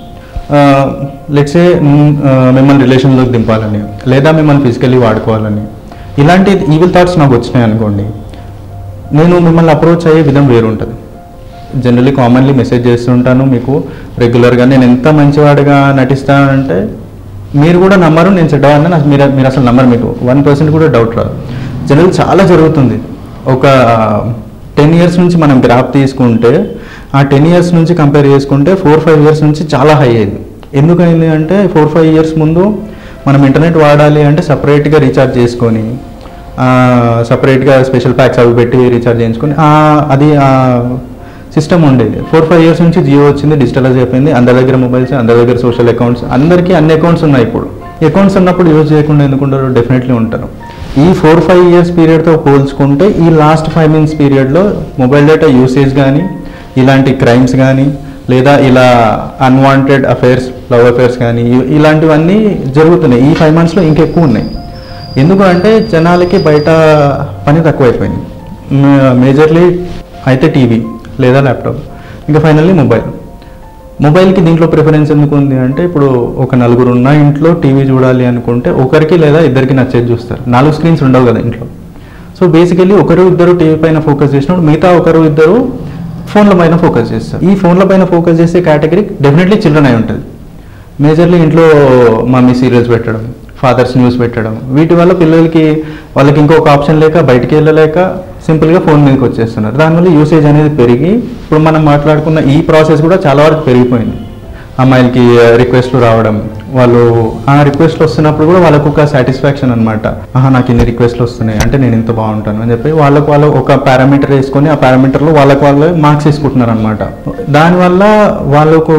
S3: లెట్సే మిమ్మల్ని రిలేషన్లోకి దింపాలని, లేదా మిమ్మల్ని ఫిజికల్లీ వాడుకోవాలని, ఇలాంటి ఈవిల్ థాట్స్ నాకు వచ్చినాయి అనుకోండి, నేను మిమ్మల్ని అప్రోచ్ అయ్యే విధం వేరు ఉంటుంది. జనరల్లీ కామన్లీ మెసేజ్ చేస్తుంటాను మీకు రెగ్యులర్గా. నేను ఎంత మంచివాడిగా నటిస్తానంటే మీరు కూడా నమ్మరు నేను చెడ్డవాడిని, నాకు మీరు అసలు నమ్మరు, మీకు 1% కూడా డౌట్ రాదు. జనరల్ చాలా జరుగుతుంది. ఒక 10 years నుంచి మనం గ్రాఫ్ తీసుకుంటే ఆ 10 years నుంచి కంపేర్ చేసుకుంటే 4-5 years నుంచి చాలా హై అయింది. ఎందుకైంది అంటే 4-5 years ముందు మనం ఇంటర్నెట్ వాడాలి అంటే సపరేట్గా రీఛార్జ్ చేసుకొని, సపరేట్గా స్పెషల్ ప్యాక్స్ అవి పెట్టి రీఛార్జ్ చేయించుకొని అది సిస్టమ్ ఉండేది. 4-5 years నుంచి జియో వచ్చింది, డిజిటలైజ్ అయిపోయింది, అందరి దగ్గర మొబైల్స్, అందరి దగ్గర సోషల్ అకౌంట్స్, అందరికీ అన్ని అకౌంట్స్ ఉన్నాయి. ఇప్పుడు అకౌంట్స్ ఉన్నప్పుడు యూజ్ చేయకుండా ఎందుకుంటారు? డెఫినెట్లీ ఉంటారు. ఈ 4-5 years పీరియడ్తో పోల్చుకుంటే ఈ లాస్ట్ 5 months పీరియడ్లో మొబైల్ డేటా యూసేజ్ కానీ, ఇలాంటి క్రైమ్స్ కానీ, లేదా ఇలా అన్వాంటెడ్ అఫైర్స్, లవ్ అఫైర్స్ కానీ ఇలాంటివన్నీ జరుగుతున్నాయి. ఈ 5 monthsలో ఇంకెక్కువ ఉన్నాయి. ఎందుకు అంటే జనాలకి బయట పని తక్కువైపోయింది. మేజర్లీ అయితే టీవీ లేదా ల్యాప్టాప్, ఇంకా ఫైనల్లీ మొబైల్కి దీంట్లో ప్రిఫరెన్స్ ఎందుకు ఉంది అంటే, ఇప్పుడు ఒక 4 ఉన్న ఇంట్లో టీవీ చూడాలి అనుకుంటే ఒకరికి లేదా ఇద్దరికి నచ్చేది చూస్తారు. 4 screens ఉండవు కదా ఇంట్లో. సో బేసికలీ ఒకరు ఇద్దరు టీవీ పైన ఫోకస్ చేసినప్పుడు మిగతా ఒకరు ఇద్దరు ఫోన్ల పైన ఫోకస్ చేస్తారు. ఈ ఫోన్ల పైన ఫోకస్ చేసే కేటగిరీ డెఫినెట్లీ చిల్డ్రన్ అయి ఉంటుంది. మేజర్లీ ఇంట్లో మమ్మీ సీరియల్స్ పెట్టడం, ఫాదర్స్ న్యూస్ పెట్టడం, వీటి వల్ల పిల్లలకి వాళ్ళకి ఇంకొక ఆప్షన్ లేక బయటికి వెళ్ళలేక సింపుల్గా ఫోన్ మీదకి వచ్చేస్తున్నారు. దానివల్ల యూసేజ్ అనేది పెరిగి ఇప్పుడు మనం మాట్లాడుకున్న ఈ ప్రాసెస్ కూడా చాలా వరకు పెరిగిపోయింది. అమ్మాయిలకి రిక్వెస్ట్లు రావడం, వాళ్ళు ఆ రిక్వెస్ట్లు వస్తున్నప్పుడు కూడా వాళ్ళకు ఒక సాటిస్ఫాక్షన్ అనమాట, నాకు ఇన్ని రిక్వెస్ట్లు వస్తున్నాయి అంటే నేను ఇంత బాగుంటాను అని చెప్పి వాళ్ళు ఒక పారామీటర్ వేసుకొని ఆ పారామీటర్లో వాళ్ళు మార్క్స్ వేసుకుంటున్నారు అనమాట. దానివల్ల వాళ్ళకు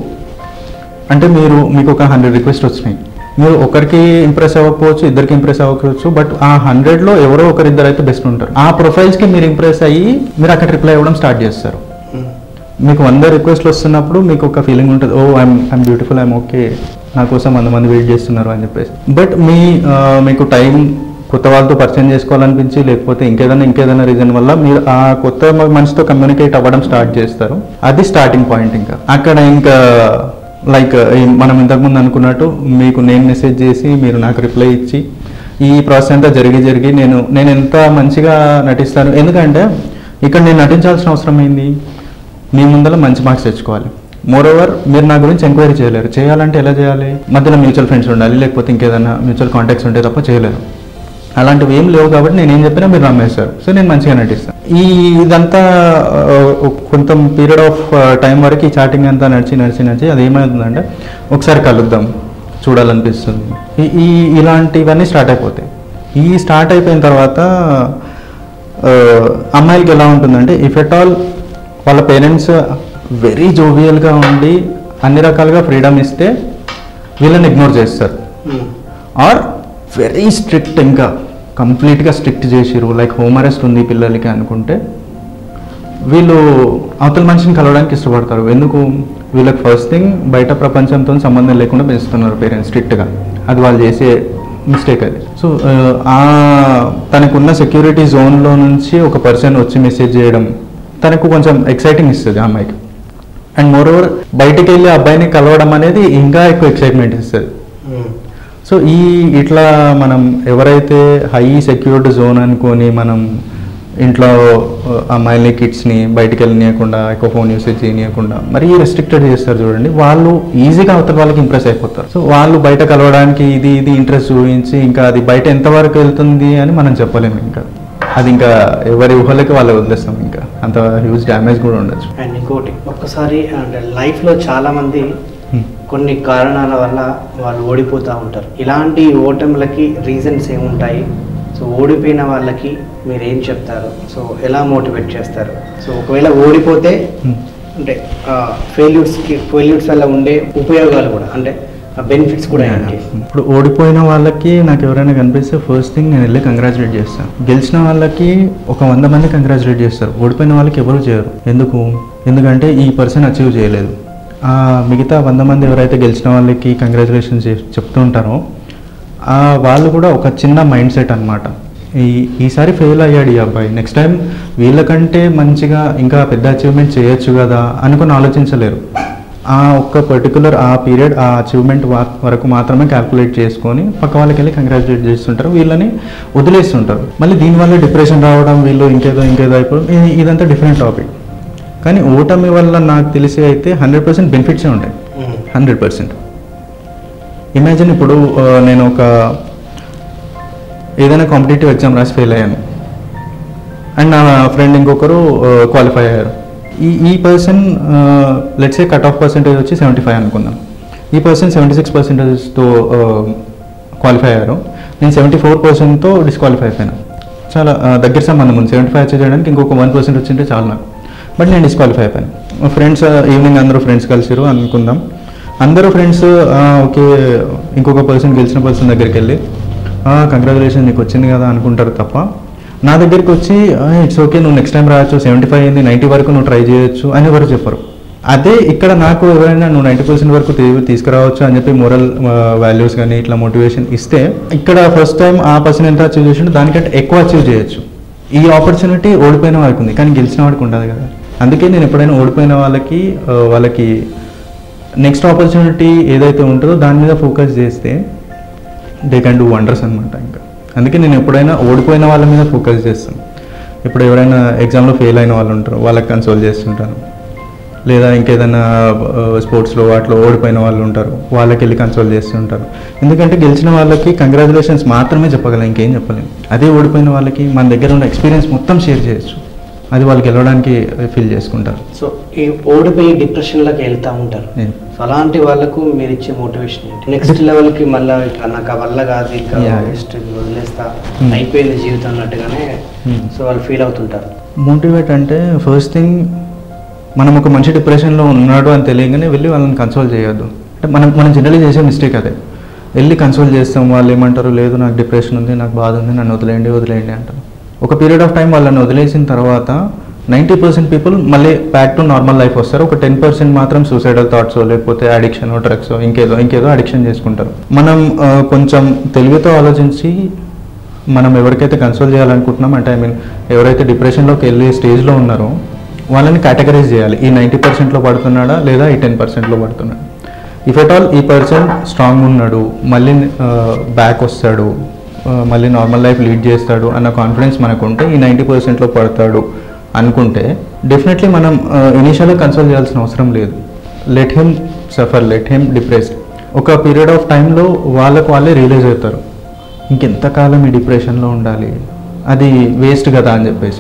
S3: అంటే మీకు ఒక 100 రిక్వెస్ట్ వచ్చినాయి, మీరు ఒకరికి ఇంప్రెస్ అవ్వకపోవచ్చు, ఇద్దరికి ఇంప్రెస్ అవ్వకపోవచ్చు, బట్ ఆ 100లో ఎవరో ఒకరిద్దరు అయితే బెస్ట్ ఉంటారు. ఆ ప్రొఫైల్స్కి మీరు ఇంప్రెస్ అయ్యి మీరు అక్కడ రిప్లై ఇవ్వడం స్టార్ట్ చేస్తారు. మీకు 100 రిక్వెస్ట్లు వస్తున్నప్పుడు మీకు ఒక ఫీలింగ్ ఉంటుంది, ఐఎమ్ బ్యూటిఫుల్, ఐఎమ్ ఓకే, నా కోసం 100 మంది వెయిట్ చేస్తున్నారు అని చెప్పేసి. బట్ మీకు టైం కొత్త వాళ్ళతో పరిచయం చేసుకోవాలనిపించి, లేకపోతే ఇంకేదైనా రీజన్ వల్ల మీరు ఆ కొత్త మనిషితో కమ్యూనికేట్ అవ్వడం స్టార్ట్ చేస్తారు. అది స్టార్టింగ్ పాయింట్. ఇంకా అక్కడ ఇంకా లైక్ మనం ఇంతకుముందు అనుకున్నట్టు మీకు నేను మెసేజ్ చేసి మీరు నాకు రిప్లై ఇచ్చి ఈ ప్రాసెస్ అంతా జరిగి నేను ఎంత మంచిగా నటిస్తాను. ఎందుకంటే ఇక్కడ నేను నటించాల్సిన అవసరం ఏంది? మీ ముందర మంచి మార్క్స్ తెచ్చుకోవాలి. మోరోవర్ మీరు నా గురించి ఎంక్వైరీ చేయలేరు. చేయాలంటే ఎలా చేయాలి? మధ్యలో మ్యూచువల్ ఫ్రెండ్స్ ఉండాలి, లేకపోతే ఇంకేదైనా మ్యూచువల్ కాంటాక్ట్స్ ఉంటే తప్ప చేయలేరు. అలాంటివి ఏం లేవు కాబట్టి నేను ఏం చెప్పినా మీరు నమ్మేస్తారు. సో నేను మంచిగా నటిస్తాను. ఇదంతా కొంత పీరియడ్ ఆఫ్ టైం వరకు ఈ చాటింగ్ అంతా నడిచి అది ఏమవుతుందంటే ఒకసారి కలుద్దాం, చూడాలనిపిస్తుంది, ఇలాంటివన్నీ స్టార్ట్ అయిపోతాయి. ఈ స్టార్ట్ అయిపోయిన తర్వాత అమ్మాయిలకి ఎలా ఉంటుందంటే, ఇఫ్ ఎట్ ఆల్ వాళ్ళ పేరెంట్స్ వెరీ జోవియల్గా ఉండి అన్ని రకాలుగా ఫ్రీడమ్ ఇస్తే వీళ్ళని ఇగ్నోర్ చేస్తారు. ఆర్ వెరీ స్ట్రిక్ట్, ఇంకా కంప్లీట్గా స్ట్రిక్ట్ చేసిరు, లైక్ హోమ్ అరెస్ట్ ఉంది పిల్లలకి అనుకుంటే వీళ్ళు అవతల మనిషిని కలవడానికి ఇష్టపడతారు. ఎందుకు? వీళ్ళకి ఫస్ట్ థింగ్ బయట ప్రపంచంతో సంబంధం లేకుండా పెంచుతున్నారు పేరెంట్స్ స్ట్రిక్ట్గా. అది వాళ్ళు చేసే మిస్టేక్ అది. సో తనకున్న సెక్యూరిటీ జోన్లో నుంచి ఒక పర్సన్ వచ్చి మెసేజ్ చేయడం తనకు కొంచెం ఎక్సైటింగ్ ఇస్తుంది ఆ అమ్మాయికి. అండ్ మోరోవర్ బయటికి వెళ్ళి అబ్బాయిని కలవడం అనేది ఇంకా ఎక్కువ ఎక్సైట్మెంట్ ఇస్తుంది. సో ఇట్లా మనం ఎవరైతే హై సెక్యూర్డ్ జోన్ అనుకొని మనం ఇంట్లో అమ్మాయిల్ని కిడ్స్ని బయటికి వెళ్ళనీయకుండా, ఎక్కువ ఫోన్ యూసేజ్ చేయనీయకుండా మరీ రెస్ట్రిక్టెడ్ చేస్తారు చూడండి, వాళ్ళు ఈజీగా అవతల వాళ్ళకి ఇంప్రెస్ అయిపోతారు. సో వాళ్ళు బయట కలవడానికి ఇది ఇంట్రెస్ట్ చూపించి ఇంకా అది బయట ఎంతవరకు వెళ్తుంది అని మనం చెప్పలేము. ఇంకా అది ఇంకా ఎవరి ఊహలకి వాళ్ళు వదిలేస్తాం. ఇంకా అంత హ్యూజ్ డ్యామేజ్ కూడా ఉండొచ్చు.
S2: అండ్ ఇంకోటి, ఒక్కసారి అంటే లైఫ్లో చాలామంది కొన్ని కారణాల వల్ల వాళ్ళు ఓడిపోతూ ఉంటారు. ఇలాంటి ఓటములకి రీజన్స్ ఏముంటాయి? సో ఓడిపోయిన వాళ్ళకి మీరు ఏం చెప్తారు? ఎలా మోటివేట్ చేస్తారు? ఒకవేళ ఓడిపోతే అంటే ఫెయిల్యూర్స్ వల్ల ఉండే ఉపయోగాలు కూడా, అంటే బెనిఫిట్స్ కూడా ఏంటి?
S3: ఇప్పుడు ఓడిపోయిన వాళ్ళకి నాకు ఎవరైనా కనిపిస్తే ఫస్ట్ థింగ్ నేను వెళ్ళి కంగ్రాచులేట్ చేస్తాను. గెలిచిన వాళ్ళకి ఒక 100 మంది కంగ్రాచులేట్ చేస్తారు. ఓడిపోయిన వాళ్ళకి ఎవరు చేయరు. ఎందుకంటే ఈ పర్సన్ అచీవ్ చేయలేదు. మిగతా 100 మంది ఎవరైతే గెలిచిన వాళ్ళకి కంగ్రాచులేషన్స్ చెప్తూ ఉంటారో వాళ్ళు కూడా ఒక చిన్న మైండ్ సెట్ అనమాట. ఈసారి ఫెయిల్ అయ్యాడు ఈ అబ్బాయి, నెక్స్ట్ టైం వీళ్ళకంటే మంచిగా ఇంకా పెద్ద అచీవ్మెంట్ చేయొచ్చు కదా అనుకుని ఆలోచించలేరు. ఆ ఒక్క పర్టికులర్ ఆ పీరియడ్ ఆ అచీవ్మెంట్ వరకు మాత్రమే క్యాల్కులేట్ చేసుకొని పక్క వాళ్ళకి వెళ్ళి కంగ్రాచులేట్ చేస్తుంటారు, వీళ్ళని వదిలేస్తుంటారు. మళ్ళీ దీనివల్ల డిప్రెషన్ రావడం, వీళ్ళు ఇంకేదో అయిపోవడం, ఇదంతా డిఫరెంట్ టాపిక్. కానీ ఓటమి వల్ల నాకు తెలిసి అయితే 100% బెనిఫిట్సే ఉంటాయి. 100%. ఇమాజిన్ ఇప్పుడు నేను ఒక ఏదైనా కాంపిటేటివ్ ఎగ్జామ్ రాసి ఫెయిల్ అయ్యాను అండ్ నా ఫ్రెండ్ ఇంకొకరు క్వాలిఫై అయ్యారు. ఈ person let's say cut off percentage వచ్చి 75 అనుకుందాం. ఈ పర్సన్ 76%తో క్వాలిఫై అయ్యారు, నేను 74%తో డిస్క్వాలిఫై అయిపోయాను. చాలా దగ్గర సంబంధం ఉంది. 75 అచీవ్ చేయడానికి ఇంకొక 1% వచ్చింటే చాలా నాకు, బట్ నేను డిస్క్వాలిఫై అయిపోయాను. ఫ్రెండ్స్ ఈవినింగ్ అందరూ ఫ్రెండ్స్ కలిసిరు అనుకుందాం. అందరూ ఫ్రెండ్స్ ఓకే ఇంకొక పర్సన్ గెలిచిన పర్సన్ దగ్గరికి వెళ్ళి కంగ్రాచులేషన్ నీకు వచ్చింది కదా అనుకుంటారు తప్ప, నా దగ్గరికి వచ్చి ఇట్స్ ఓకే నువ్వు నెక్స్ట్ టైం రావచ్చు, 75 అయింది 90 వరకు నువ్వు ట్రై చేయొచ్చు అని ఎవరు చెప్పరు. అదే ఇక్కడ నాకు ఎవరైనా నువ్వు 90% వరకు తీసుకురావచ్చు అని చెప్పి మోరల్ వాల్యూస్ కానీ ఇట్లా మోటివేషన్ ఇస్తే, ఇక్కడ ఫస్ట్ టైం ఆ పర్సన్ ఎంత అచీవ్ చేసిండో దానికంటే ఎక్కువ అచీవ్ చేయొచ్చు. ఈ ఆపర్చునిటీ ఓడిపోయిన వాడికి ఉంది, కానీ గెలిచిన వాడికి ఉండదు కదా. అందుకే నేను ఎప్పుడైనా ఓడిపోయిన వాళ్ళకి నెక్స్ట్ ఆపర్చునిటీ ఏదైతే ఉంటుందో దాని మీద ఫోకస్ చేస్తే దే కెన్ డూ వండర్స్ అనమాట. ఇంకా అందుకే నేను ఎప్పుడైనా ఓడిపోయిన వాళ్ళ మీద ఫోకస్ చేస్తాను. ఇప్పుడు ఎవరైనా ఎగ్జామ్లో ఫెయిల్ అయిన వాళ్ళు ఉంటారు, వాళ్ళకి కన్సోల్ చేస్తుంటాను. లేదా ఇంకేదైనా స్పోర్ట్స్లో వాటిలో ఓడిపోయిన వాళ్ళు ఉంటారు, వాళ్ళకి వెళ్ళి కన్సోల్ చేస్తుంటారు. ఎందుకంటే గెలిచిన వాళ్ళకి కంగ్రాచులేషన్స్ మాత్రమే చెప్పగలం, ఇంకేం చెప్పలేము. అదే ఓడిపోయిన వాళ్ళకి మన దగ్గర ఉన్న ఎక్స్పీరియన్స్ మొత్తం షేర్ చేయొచ్చు, అది వాళ్ళు గెలవడానికి ఫీల్ చేసుకుంటారు.
S2: సో ఈ ఓడిపోయి డిప్రెషన్లోకి వెళ్తూ ఉంటారు. సో అలాంటి వాళ్ళకు మీరు ఇచ్చే మోటివేషన్ ఏంటి? నెక్స్ట్ లెవెల్కి మళ్ళీ నాకు ఆ వల్ల కాదు ఇంకా నెక్స్ట్ వదిలేస్తా అయిపోయింది జీవితం అన్నట్టుగానే సో వాళ్ళు ఫీల్ అవుతుంటారు.
S3: మోటివేట్ అంటే ఫస్ట్ థింగ్ మనం ఒక మనిషి డిప్రెషన్లో ఉన్నాడు అని తెలియగానే వెళ్ళి వాళ్ళని కన్సోల్ చేయొద్దు. అంటే మనం జనరల్లీ చేసే మిస్టేక్ అదే. వెళ్ళి కన్సోల్ చేస్తాం, వాళ్ళు ఏమంటారు లేదు నాకు డిప్రెషన్ ఉంది, నాకు బాధ ఉంది, నన్ను వదిలేయండి అంటారు. ఒక పీరియడ్ ఆఫ్ టైం వాళ్ళని వదిలేసిన తర్వాత 90% పీపుల్ మళ్ళీ బ్యాక్ టు నార్మల్ లైఫ్ వస్తారు. ఒక 10% మాత్రం సూసైడల్ థాట్స్ లేకపోతే అడిక్షన్, డ్రగ్స్, ఇంకేదో అడిక్షన్ చేసుకుంటారు. మనం కొంచెం తెలివితో ఆలోచించి మనం ఎవరికైతే కన్సోల్ చేయాలనుకుంటున్నాం అంటే ఎవరైతే డిప్రెషన్లోకి వెళ్ళే స్టేజ్లో ఉన్నారో వాళ్ళని కేటగరైజ్ చేయాలి. ఈ 90%లో పడుతున్నాడా లేదా ఈ 10%లో పడుతున్నాడా. ఇఫ్ ఎట్ ఆల్ ఈ పర్సన్ స్ట్రాంగ్ ఉన్నాడు, మళ్ళీ బ్యాక్ వస్తాడు, మళ్ళీ నార్మల్ లైఫ్ లీడ్ చేస్తాడు అన్న కాన్ఫిడెన్స్ మనకు ఉంటే ఈ 90%లో పడతాడు అనుకుంటే డెఫినెట్లీ మనం ఇనీషియల్గా కన్సోల్ చేయాల్సిన అవసరం లేదు. Let him suffer, let him depressed. ఒక పీరియడ్ ఆఫ్ టైంలో వాళ్ళే రియలైజ్ అవుతారు ఇంకెంతకాలం ఈ డిప్రెషన్లో ఉండాలి, అది వేస్ట్ కదా అని చెప్పేసి.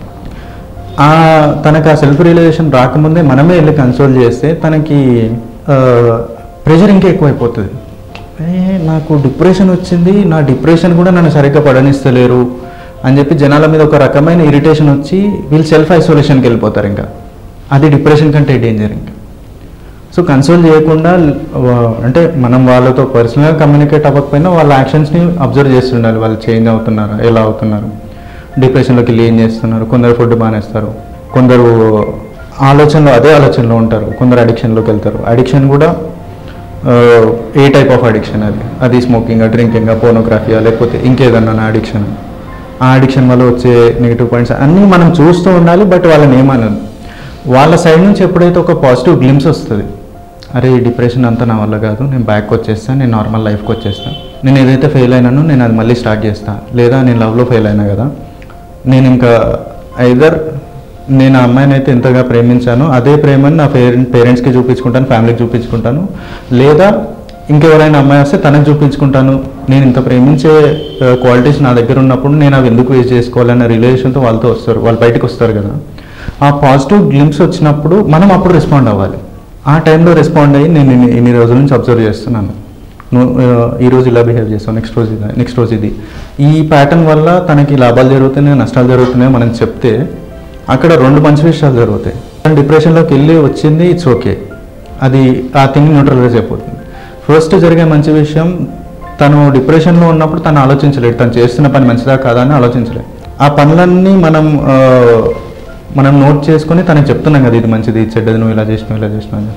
S3: తనకు ఆ సెల్ఫ్ రియలైజేషన్ రాకముందే మనమే వెళ్ళి కన్సోల్ చేస్తే తనకి ప్రెషర్ ఇంకా ఎక్కువైపోతుంది. నాకు డిప్రెషన్ వచ్చింది, నా డిప్రెషన్ కూడా నన్ను సరిగ్గా పడనిస్తలేరు అని చెప్పి జనాల మీద ఒక రకమైన ఇరిటేషన్ వచ్చి వీళ్ళు సెల్ఫ్ ఐసోలేషన్కి వెళ్ళిపోతారు. ఇంకా అది డిప్రెషన్ కంటే డేంజర్. ఇంకా సో కన్సోల్ చేయకుండా అంటే మనం వాళ్ళతో పర్సనల్గా కమ్యూనికేట్ అవ్వకపోయినా వాళ్ళ యాక్షన్స్ని అబ్జర్వ్ చేస్తుండాలి. వాళ్ళు చేంజ్ అవుతున్నారా, ఎలా అవుతున్నారు, డిప్రెషన్లోకి వెళ్ళి ఏం చేస్తున్నారు. కొందరు ఫుడ్ మానేస్తారు, కొందరు అదే ఆలోచనలో ఉంటారు, కొందరు అడిక్షన్లోకి వెళ్తారు. అడిక్షన్ కూడా ఏ టైప్ ఆఫ్ అడిక్షన్ అది స్మోకింగ్, డ్రింకింగ్, పోర్నోగ్రఫీ లేకపోతే ఇంకేదన్నా అడిక్షన్. ఆ అడిక్షన్ వల్ల వచ్చే నెగిటివ్ పాయింట్స్ అన్నీ మనం చూస్తూ ఉండాలి. బట్ వాళ్ళని ఏమనదు. వాళ్ళ సైడ్ నుంచి ఎప్పుడైతే ఒక పాజిటివ్ గ్లిమ్స్ వస్తుంది, అరే ఈ డిప్రెషన్ అంతా నా వల్ల కాదు, నేను బ్యాక్ వచ్చేస్తాను, నేను నార్మల్ లైఫ్కి వచ్చేస్తాను, నేను ఏదైతే ఫెయిల్ అయినానో నేను అది మళ్ళీ స్టార్ట్ చేస్తాను. లేదా నేను లవ్లో ఫెయిల్ అయినా కదా, నేను ఇంకా ఐదర్ నేను ఆ అమ్మాయిని అయితే ఎంతగా ప్రేమించానో అదే ప్రేమని నా పేరెంట్స్కి చూపించుకుంటాను, ఫ్యామిలీకి చూపించుకుంటాను, లేదా ఇంకెవరైనా అమ్మాయి వస్తే తనకు చూపించుకుంటాను. నేను ఇంత ప్రేమించే క్వాలిటీస్ నా దగ్గర ఉన్నప్పుడు నేను అవి ఎందుకు వేస్ట్ చేసుకోవాలన్న రిలేషన్తో వాళ్ళతో వస్తారు, వాళ్ళు బయటకు వస్తారు కదా. ఆ పాజిటివ్ గ్లిమ్స్ వచ్చినప్పుడు మనం అప్పుడు రెస్పాండ్ అవ్వాలి. ఆ టైంలో రెస్పాండ్ అయ్యి నేను ఇన్ని రోజుల నుంచి అబ్జర్వ్ చేస్తున్నాను, నువ్వు ఈరోజు ఇలా బిహేవ్ చేస్తావు, నెక్స్ట్ రోజు ఇది, ఈ ప్యాటర్న్ వల్ల తనకి లాభాలు జరుగుతున్నాయి, నష్టాలు జరుగుతున్నాయి మనం చెప్తే అక్కడ రెండు మంచి విషయాలు జరుగుతాయి. డిప్రెషన్లోకి వెళ్ళి వచ్చింది, ఇట్స్ ఓకే, అది ఆ థింగ్ న్యూట్రలైజ్ అయిపోతుంది. ఫస్ట్ జరిగే మంచి విషయం, తను డిప్రెషన్లో ఉన్నప్పుడు తను ఆలోచించలేడు, తను చేస్తున్న పని మంచిదా కాదా అని ఆలోచించలేదు. ఆ పనులన్నీ మనం నోట్ చేసుకొని తనకి చెప్తున్నాం కదా, ఇది మంచిది, చెడ్డది, నువ్వు ఇలా చేసినావు అని.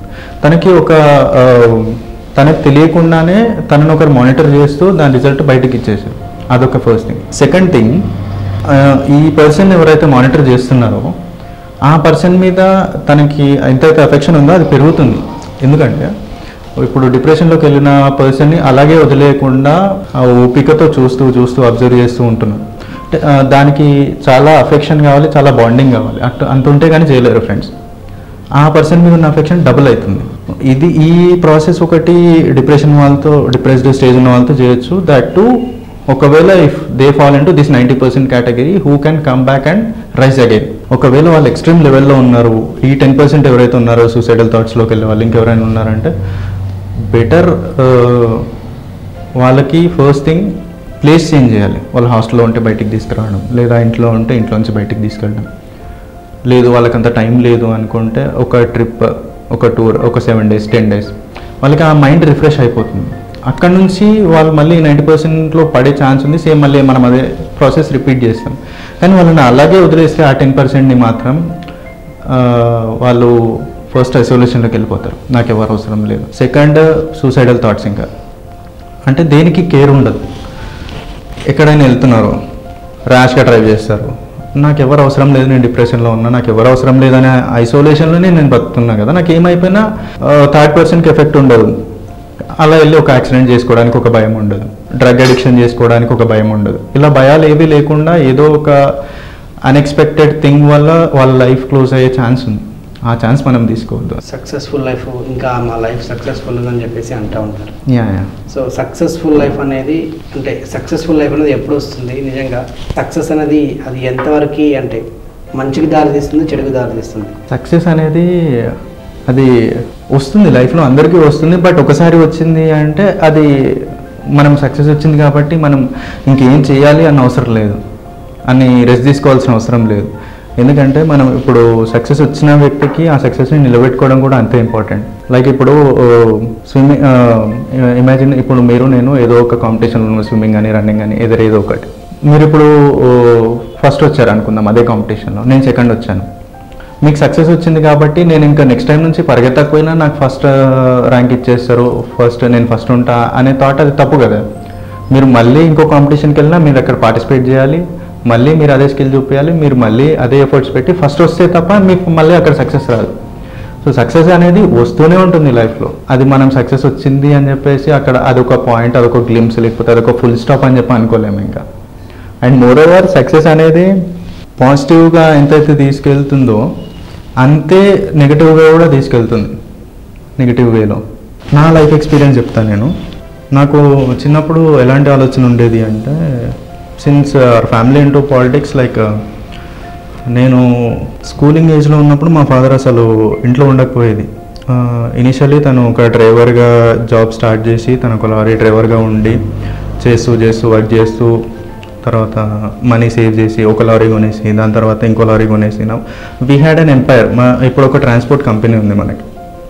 S3: తనకు తెలియకుండానే తనను ఒకరు మానిటర్ చేస్తూ దాని రిజల్ట్ బయటకు ఇచ్చేసారు. అదొక ఫస్ట్ థింగ్. సెకండ్ థింగ్, ఈ పర్సన్ ఎవరైతే మానిటర్ చేస్తున్నారో ఆ పర్సన్ మీద తనకి ఎంతైతే అఫెక్షన్ ఉందో అది పెరుగుతుంది. ఎందుకంటే ఇప్పుడు డిప్రెషన్లోకి వెళ్ళిన పర్సన్ని అలాగే వదిలేయకుండా ఆ ఓపికతో చూస్తూ చూస్తూ అబ్జర్వ్ చేస్తూ ఉంటున్నాం. దానికి చాలా అఫెక్షన్ కావాలి, చాలా బాండింగ్ కావాలి. అంత ఉంటే కానీ చేయలేరు ఫ్రెండ్స్. ఆ పర్సన్ మీద ఉన్న అఫెక్షన్ డబుల్ అవుతుంది. ఈ ప్రాసెస్ ఒకటి డిప్రెస్డ్ స్టేజ్ ఉన్న వాళ్ళతో చేయొచ్చు. దట్ టు ఒకవేళ if they fall into this 90% category who can come back and rise again. ఒకవేళ వాళ్ళు ఎక్స్ట్రీమ్ లెవెల్లో ఉన్నారు, ఈ 10% ఎవరైతే ఉన్నారో సూసైడల్ థాట్స్లోకి వెళ్ళే వాళ్ళు ఇంకెవరైనా ఉన్నారంటే బెటర్ వాళ్ళకి ఫస్ట్ థింగ్ ప్లేస్ చేంజ్ చేయాలి. వాళ్ళు హాస్టల్లో ఉంటే బయటికి తీసుకురావడం, లేదా ఇంట్లో ఉంటే ఇంట్లో నుంచి బయటికి తీసుకెళ్ళడం. లేదు వాళ్ళకంత టైం లేదు అనుకుంటే ఒక ట్రిప్, ఒక టూర్, ఒక 7 days 10 days వాళ్ళకి ఆ మైండ్ రిఫ్రెష్ అయిపోతుంది. అక్కడ నుంచి వాళ్ళు మళ్ళీ 90%లో పడే ఛాన్స్ ఉంది. సేమ్ మళ్ళీ మనం అదే ప్రాసెస్ రిపీట్ చేస్తాం. కానీ వాళ్ళని అలాగే వదిలేస్తే ఆ 10%ని మాత్రం వాళ్ళు ఫస్ట్ ఐసోలేషన్లోకి వెళ్ళిపోతారు. నాకు ఎవరు అవసరం లేదు. Second suicidal thoughts. ఇంకా అంటే దేనికి కేర్ ఉండదు. ఎక్కడైనా వెళ్తున్నారు, ర్యాష్గా డ్రైవ్ చేస్తారు. నాకు ఎవరు అవసరం లేదు, నేను డిప్రెషన్లో ఉన్నా, నాకు ఎవరు అవసరం లేదనే ఐసోలేషన్లోనే నేను బతుకుతున్నా కదా, నాకు ఏమైపోయినా థర్డ్ పర్సన్కి ఎఫెక్ట్ ఉండదు. అలా వెళ్ళి ఒక యాక్సిడెంట్ చేసుకోవడానికి ఒక భయం ఉండదు, డ్రగ్ అడిక్షన్ చేసుకోవడానికి ఒక భయం ఉండదు. ఇలా భయాలు ఏవి లేకుండా ఏదో ఒక అన్ఎక్స్పెక్టెడ్ థింగ్ వల్ల వాళ్ళ లైఫ్ క్లోజ్ అయ్యే ఛాన్స్ ఉంది. ఆ ఛాన్స్ మనం తీసుకోవద్దు.
S2: సక్సెస్ఫుల్ లైఫ్, ఇంకా మా లైఫ్ సక్సెస్ఫుల్ అని చెప్పేసి అంటూ ఉంటారు.
S3: యా.
S2: సో సక్సెస్ఫుల్ లైఫ్ అనేది అంటే సక్సెస్ఫుల్ లైఫ్ అనేది ఎప్పుడు వస్తుంది? నిజంగా సక్సెస్ అనేది అది ఎంతవరకు అంటే మంచికి దారి తీస్తుంది, చెడుకు దారి తీస్తుంది?
S3: సక్సెస్ అనేది అది వస్తుంది లైఫ్లో, అందరికీ వస్తుంది. బట్ ఒకసారి వచ్చింది అంటే అది మనం సక్సెస్ వచ్చింది కాబట్టి మనం ఇంకేం చేయాలి అన్న అవసరం లేదు, అని రెస్ట్ తీసుకోవాల్సిన అవసరం లేదు. ఎందుకంటే మనం ఇప్పుడు సక్సెస్ వచ్చిన వ్యక్తికి ఆ సక్సెస్ని నిలబెట్టుకోవడం కూడా అంతే ఇంపార్టెంట్. లైక్ ఇప్పుడు స్విమ్మింగ్, ఇమాజిన్ ఇప్పుడు మీరు నేను ఏదో ఒక కాంపిటీషన్లో ఉన్న, స్విమ్మింగ్ కానీ రన్నింగ్ కానీ ఏదో ఒకటి. మీరు ఇప్పుడు ఫస్ట్ వచ్చారు అనుకుందాం అదే కాంపిటీషన్లో, నేను సెకండ్ వచ్చాను. మీకు సక్సెస్ వచ్చింది కాబట్టి నేను ఇంకా నెక్స్ట్ టైం నుంచి పరిగెత్తకపోయినా నాకు ఫస్ట్ ర్యాంక్ ఇచ్చేస్తారు, నేను ఫస్ట్ ఉంటా అనే థాట్ అది తప్పు కదా. మీరు మళ్ళీ ఇంకో కాంపిటీషన్కి వెళ్ళినా మీరు అక్కడ పార్టిసిపేట్ చేయాలి, మళ్ళీ మీరు అదే స్కిల్ చూపించాలి, మీరు మళ్ళీ అదే ఎఫర్ట్స్ పెట్టి ఫస్ట్ వస్తే తప్ప మీకు మళ్ళీ అక్కడ సక్సెస్ రాదు. సో సక్సెస్ అనేది వస్తూనే ఉంటుంది లైఫ్లో. అది మనం సక్సెస్ వచ్చింది అని చెప్పేసి అక్కడ అదొక పాయింట్, అదొక గ్లిమ్స్, లేకపోతే అదొక ఫుల్ స్టాప్ అని చెప్పి అనుకోలేము ఇంకా. అండ్ మోర్ ఓవర్ సక్సెస్ అనేది పాజిటివ్గా ఎంతైతే తీసుకెళ్తుందో అంతే నెగిటివ్గా కూడా తీసుకెళ్తుంది, నెగిటివ్ వేలో. నా లైఫ్ ఎక్స్పీరియన్స్ చెప్తాను నేను. నాకు చిన్నప్పుడు ఎలాంటి ఆలోచన ఉండేది అంటే, since our family into politics, like నేను స్కూలింగ్ ఏజ్లో ఉన్నప్పుడు మా ఫాదర్ అసలు ఇంట్లో ఉండకపోయేది. ఇనిషియల్లీ తను ఒక డ్రైవర్గా జాబ్ స్టార్ట్ చేసి, తను ఒక లారీ డ్రైవర్గా ఉండి చేస్తూ వర్క్ చేస్తూ, తర్వాత మనీ సేవ్ చేసి ఒక లారీ కొనేసి, దాని తర్వాత ఇంకో లారీ కొనేసి, వీ హ్యాడ్ అన్ ఎంపైర్. ఇప్పుడు ఒక ట్రాన్స్పోర్ట్ కంపెనీ ఉంది మనకి.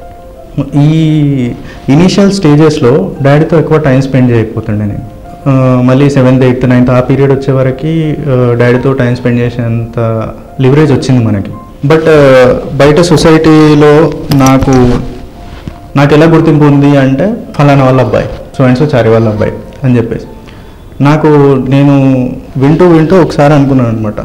S3: ఈ ఇనీషియల్ స్టేజెస్లో డాడీతో ఎక్కువ టైం స్పెండ్ చేయకపోతుండే నేను. మళ్ళీ 7th 8th 9th ఆ పీరియడ్ వచ్చేవరకు డాడీతో టైం స్పెండ్ చేసేంత లివరేజ్ వచ్చింది మనకి. బట్ బయట సొసైటీలో నాకు ఎలా గుర్తింపు ఉంది అంటే, ఫలానా వాళ్ళ అబ్బాయి, సో అండ్ సో చారి వాళ్ళ అబ్బాయి అని చెప్పేసి. నేను వింటూ ఒకసారి అనుకున్నాను అనమాట,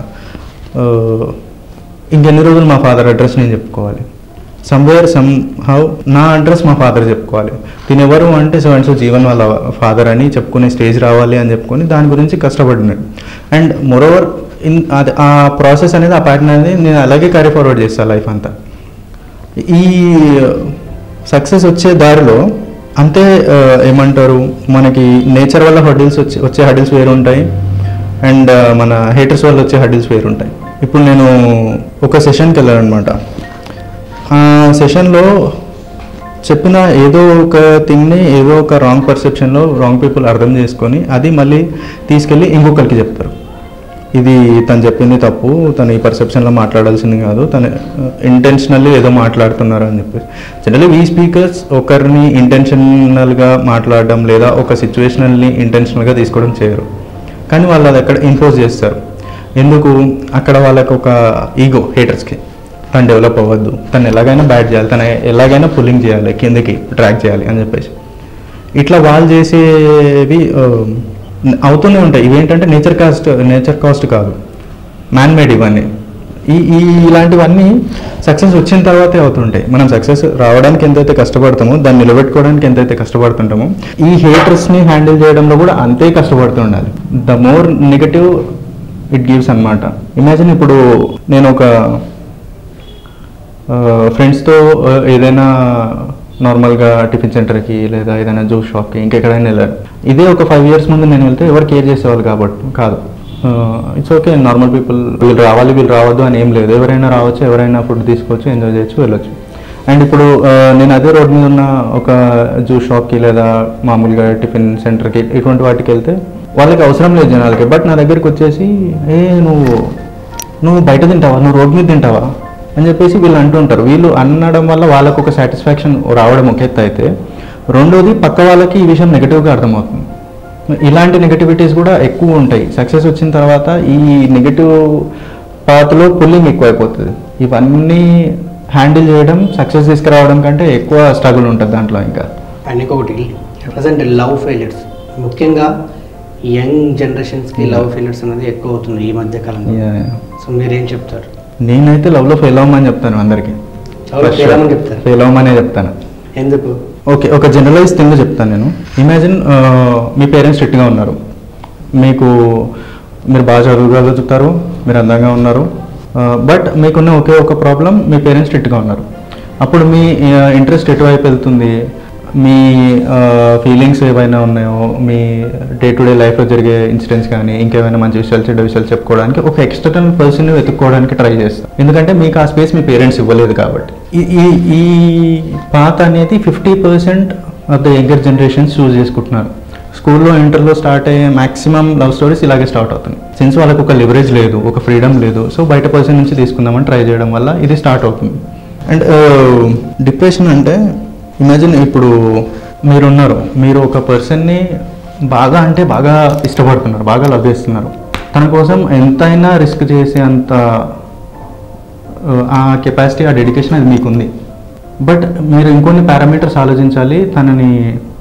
S3: ఇంకెన్ని రోజులు మా ఫాదర్ అడ్రస్ నేను చెప్పుకోవాలి, సమ్హౌ నా అడ్రస్ మా ఫాదర్ చెప్పుకోవాలి, తినెవరు అంటే సో అండ్ సో జీవన్ వాళ్ళ ఫాదర్ అని చెప్పుకునే స్టేజ్ రావాలి అని చెప్పుకొని దాని గురించి కష్టపడినాడు. అండ్ మోరోవర్ అది ఆ ప్రాసెస్ అనేది, ఆ ప్యాటర్న్ అనేది నేను అలాగే క్యారీ ఫార్వర్డ్ చేస్తాను లైఫ్ అంతా. ఈ సక్సెస్ వచ్చే దారిలో అంతే ఏమంటారు, మనకి నేచర్ వల్ల వచ్చే హడిల్స్ వేరు ఉంటాయి, అండ్ మన హేటర్స్ వల్ల వచ్చే హడిల్స్ వేరు ఉంటాయి. ఇప్పుడు నేను ఒక సెషన్కి వెళ్ళాను అనమాట. ఆ సెషన్లో చెప్పిన ఏదో ఒక థింగ్ని ఏదో ఒక రాంగ్ పర్సెప్షన్లో రాంగ్ పీపుల్ అర్థం చేసుకొని అది మళ్ళీ తీసుకెళ్ళి ఇంకొకరికి చెప్తారు, ఇది తను చెప్పింది తప్పు, తను ఈ పర్సెప్షన్లో మాట్లాడాల్సింది కాదు, తను ఇంటెన్షనల్లీ ఏదో మాట్లాడుతున్నారు అని చెప్పేసి. జనరల్లీ వీ స్పీకర్స్ ఒకరిని ఇంటెన్షనల్గా మాట్లాడడం లేదా ఒక సిచ్యువేషనల్ని ఇంటెన్షనల్గా తీసుకోవడం చేయరు, కానీ వాళ్ళు అది అక్కడ ఇంపోజ్ చేస్తారు. ఎందుకు? అక్కడ వాళ్ళకు ఒక ఈగో, హేటర్స్కి తను డెవలప్ అవ్వద్దు, తను ఎలాగైనా బ్యాట్ చేయాలి, తను ఎలాగైనా పుల్లింగ్ చేయాలి, కిందకి ట్రాక్ చేయాలి అని చెప్పేసి. ఇట్లా వాళ్ళు చేసేవి అవుతూనే ఉంటాయి. ఇవేంటంటే నేచర్ కాస్ట్ కాదు, మ్యాన్ మేడ్. ఇవన్నీ ఇలాంటివన్నీ సక్సెస్ వచ్చిన తర్వాతే అవుతుంటాయి. మనం సక్సెస్ రావడానికి ఎంతైతే కష్టపడతామో దాన్ని నిలబెట్టుకోవడానికి ఎంతైతే కష్టపడుతుంటామో ఈ హేటర్స్ని హ్యాండిల్ చేయడంలో కూడా అంతే కష్టపడుతూ ఉండాలి. The more negative it gives అనమాట. ఇమాజిన్ ఇప్పుడు నేను ఒక ఫ్రెండ్స్తో ఏదైనా నార్మల్గా టిఫిన్ సెంటర్కి లేదా ఏదైనా జ్యూస్ షాప్కి ఇంకెక్కడైనా వెళ్ళారు. ఇదే ఒక 5 years ముందు నేను వెళ్తే ఎవరు కేర్ చేసేవాళ్ళు కాబట్టి కాదు. ఇట్స్ ఓకే, నార్మల్ పీపుల్ వీళ్ళు రావాలి వీళ్ళు రావద్దు అని ఏం లేదు. ఎవరైనా రావచ్చు, ఎవరైనా ఫుడ్ తీసుకోవచ్చు, ఎంజాయ్ చేయొచ్చు, వెళ్ళొచ్చు. అండ్ ఇప్పుడు నేను అదే రోడ్ మీద ఉన్న ఒక జ్యూస్ షాప్కి లేదా మామూలుగా టిఫిన్ సెంటర్కి ఇటువంటి వాటికి వెళ్తే వాళ్ళకి అవసరం లేదు జనాలకి. బట్ నా దగ్గరికి వచ్చేసి నువ్వు బయట తింటావా, నువ్వు రోడ్ మీద తింటావా అని చెప్పేసి వీళ్ళు అంటుంటారు. వీళ్ళు అనడం వల్ల వాళ్ళకు ఒక సాటిస్ఫాక్షన్ రావడం ఒక ఎత్తు అయితే, రెండోది పక్క వాళ్ళకి ఈ విషయం నెగిటివ్గా అర్థమవుతుంది. ఇలాంటి నెగటివిటీస్ కూడా ఎక్కువ ఉంటాయి. సక్సెస్ వచ్చిన తర్వాత ఈ నెగటివ్ పాత్లో పుల్లింగ్ ఎక్కువైపోతుంది. ఇవన్నీ హ్యాండిల్ చేయడం సక్సెస్ తీసుకురావడం కంటే ఎక్కువ స్ట్రగుల్ ఉంటుంది దాంట్లో. ఇంకా
S2: అండ్ ఇంకొకటి ప్రజెంట్ లవ్ ఫెయిలియర్స్, ముఖ్యంగా యంగ్ జనరేషన్స్కి లవ్ ఫెయిలియర్స్ అనేది ఎక్కువ అవుతుంది ఈ మధ్య కాలంలో. సో మీరేం చెప్తారు?
S3: నేనైతే లవ్లో ఫెయిల్ అవ్వమని చెప్తాను అందరికీ. ఫెయిల్ అవ్వమనే చెప్తాను.
S2: ఎందుకు? ఓకే,
S3: ఒక జనరలైజ్ థింగ్ చెప్తాను నేను. ఇమాజిన్ మీ పేరెంట్స్ స్ట్రిక్ట్గా ఉన్నారు, మీరు బాగా చదువుగలుగుతారు, మీరు అందంగా ఉన్నారు, బట్ మీకున్న ఒకే ఒక ప్రాబ్లం, మీ పేరెంట్స్ స్ట్రిక్ట్గా ఉన్నారు. అప్పుడు మీ ఇంట్రెస్ట్ ఎటువైపు వెళ్తుంది? మీ ఫీలింగ్స్ ఏవైనా ఉన్నాయో, మీ డే టు డే లైఫ్లో జరిగే ఇన్సిడెంట్స్ కానీ ఇంకేమైనా మంచి విషయాలు చెడ్డ విషయాలు చెప్పుకోవడానికి ఒక ఎక్స్టర్నల్ పర్సన్ని వెతుక్కోవడానికి ట్రై చేస్తాం. ఎందుకంటే మీకు ఆ స్పేస్ మీ పేరెంట్స్ ఇవ్వలేదు కాబట్టి. ఈ పాత్ అనేది 50% of the younger generations choose చేసుకుంటున్నారు. స్కూల్లో ఇంటర్లో స్టార్ట్ అయ్యే మ్యాక్సిమం లవ్ స్టోరీస్ ఇలాగే స్టార్ట్ అవుతుంది. సిన్స్ వాళ్ళకు ఒక లివరేజ్ లేదు, ఒక ఫ్రీడమ్ లేదు, సో బయట పర్సన్ నుంచి తీసుకుందామని ట్రై చేయడం వల్ల ఇది స్టార్ట్ అవుతుంది. అండ్ డిప్రెషన్ అంటే ఇమాజిన్ ఇప్పుడు మీరు ఒక పర్సన్ని బాగా అంటే బాగా ఇష్టపడుతున్నారు, బాగా లవ్ చేస్తున్నారు, తన కోసం ఎంతైనా రిస్క్ చేసే అంత ఆ కెపాసిటీ, ఆ డెడికేషన్ అది మీకుంది. బట్ మీరు ఇంకొన్ని పారామీటర్స్ ఆలోచించాలి. తనని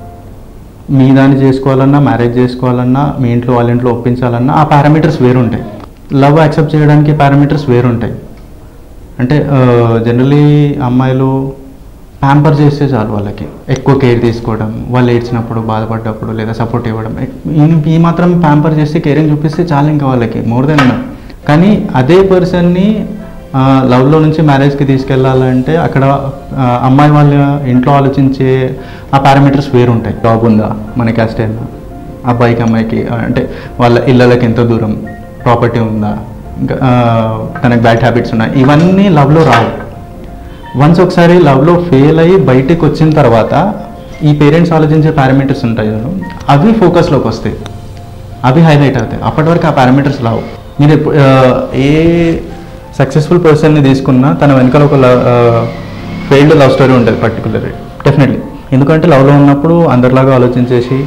S3: మీ దాన్ని చేసుకోవాలన్నా, మ్యారేజ్ చేసుకోవాలన్నా, మీ ఇంట్లో వాళ్ళ ఇంట్లో ఒప్పించాలన్నా ఆ పారామీటర్స్ వేరుంటాయి. లవ్ యాక్సెప్ట్ చేయడానికి పారామీటర్స్ వేరుంటాయి. అంటే జనరలీ అమ్మాయిలు ప్యాంపర్ చేస్తే చాలు, వాళ్ళకి ఎక్కువ కేర్ తీసుకోవడం, వాళ్ళు ఏడ్చినప్పుడు, బాధపడ్డప్పుడు లేదా సపోర్ట్ ఇవ్వడం, ఈ మాత్రం ప్యాంపర్ చేస్తే కేరింగ్ చూపిస్తే చాలు ఇంకా వాళ్ళకి మోర్ దెన్. కానీ అదే పర్సన్ని లవ్లో నుంచి మ్యారేజ్కి తీసుకెళ్ళాలంటే అక్కడ అమ్మాయి వాళ్ళ ఇంట్లో ఆలోచించే ఆ పారామీటర్స్ వేరుంటాయి. జాబ్ ఉందా, మన క్యాస్ట్ అయినా, అబ్బాయికి అమ్మాయికి అంటే వాళ్ళ ఇళ్ళకి ఎంత దూరం, ప్రాపర్టీ ఉందా, ఇంకా తనకు బ్యాడ్ హ్యాబిట్స్ ఉన్నాయి, ఇవన్నీ లవ్లో రావు. వన్స్ ఒకసారి లవ్లో ఫెయిల్ అయ్యి బయటకు వచ్చిన తర్వాత ఈ పేరెంట్స్ ఆలోచించే పారామీటర్స్ ఉంటాయి, అవి ఫోకస్లోకి వస్తాయి, అవి హైలైట్ అవుతాయి. అప్పటి వరకు ఆ పారామీటర్స్ రావు. మీరు ఏ సక్సెస్ఫుల్ పర్సన్ని తీసుకున్నా తన వెనకాల ఒక ఫెయిల్డ్ లవ్ స్టోరీ ఉంటుంది పర్టికులర్లీ, డెఫినెట్లీ. ఎందుకంటే లవ్లో ఉన్నప్పుడు అందరిలాగా ఆలోచించేసి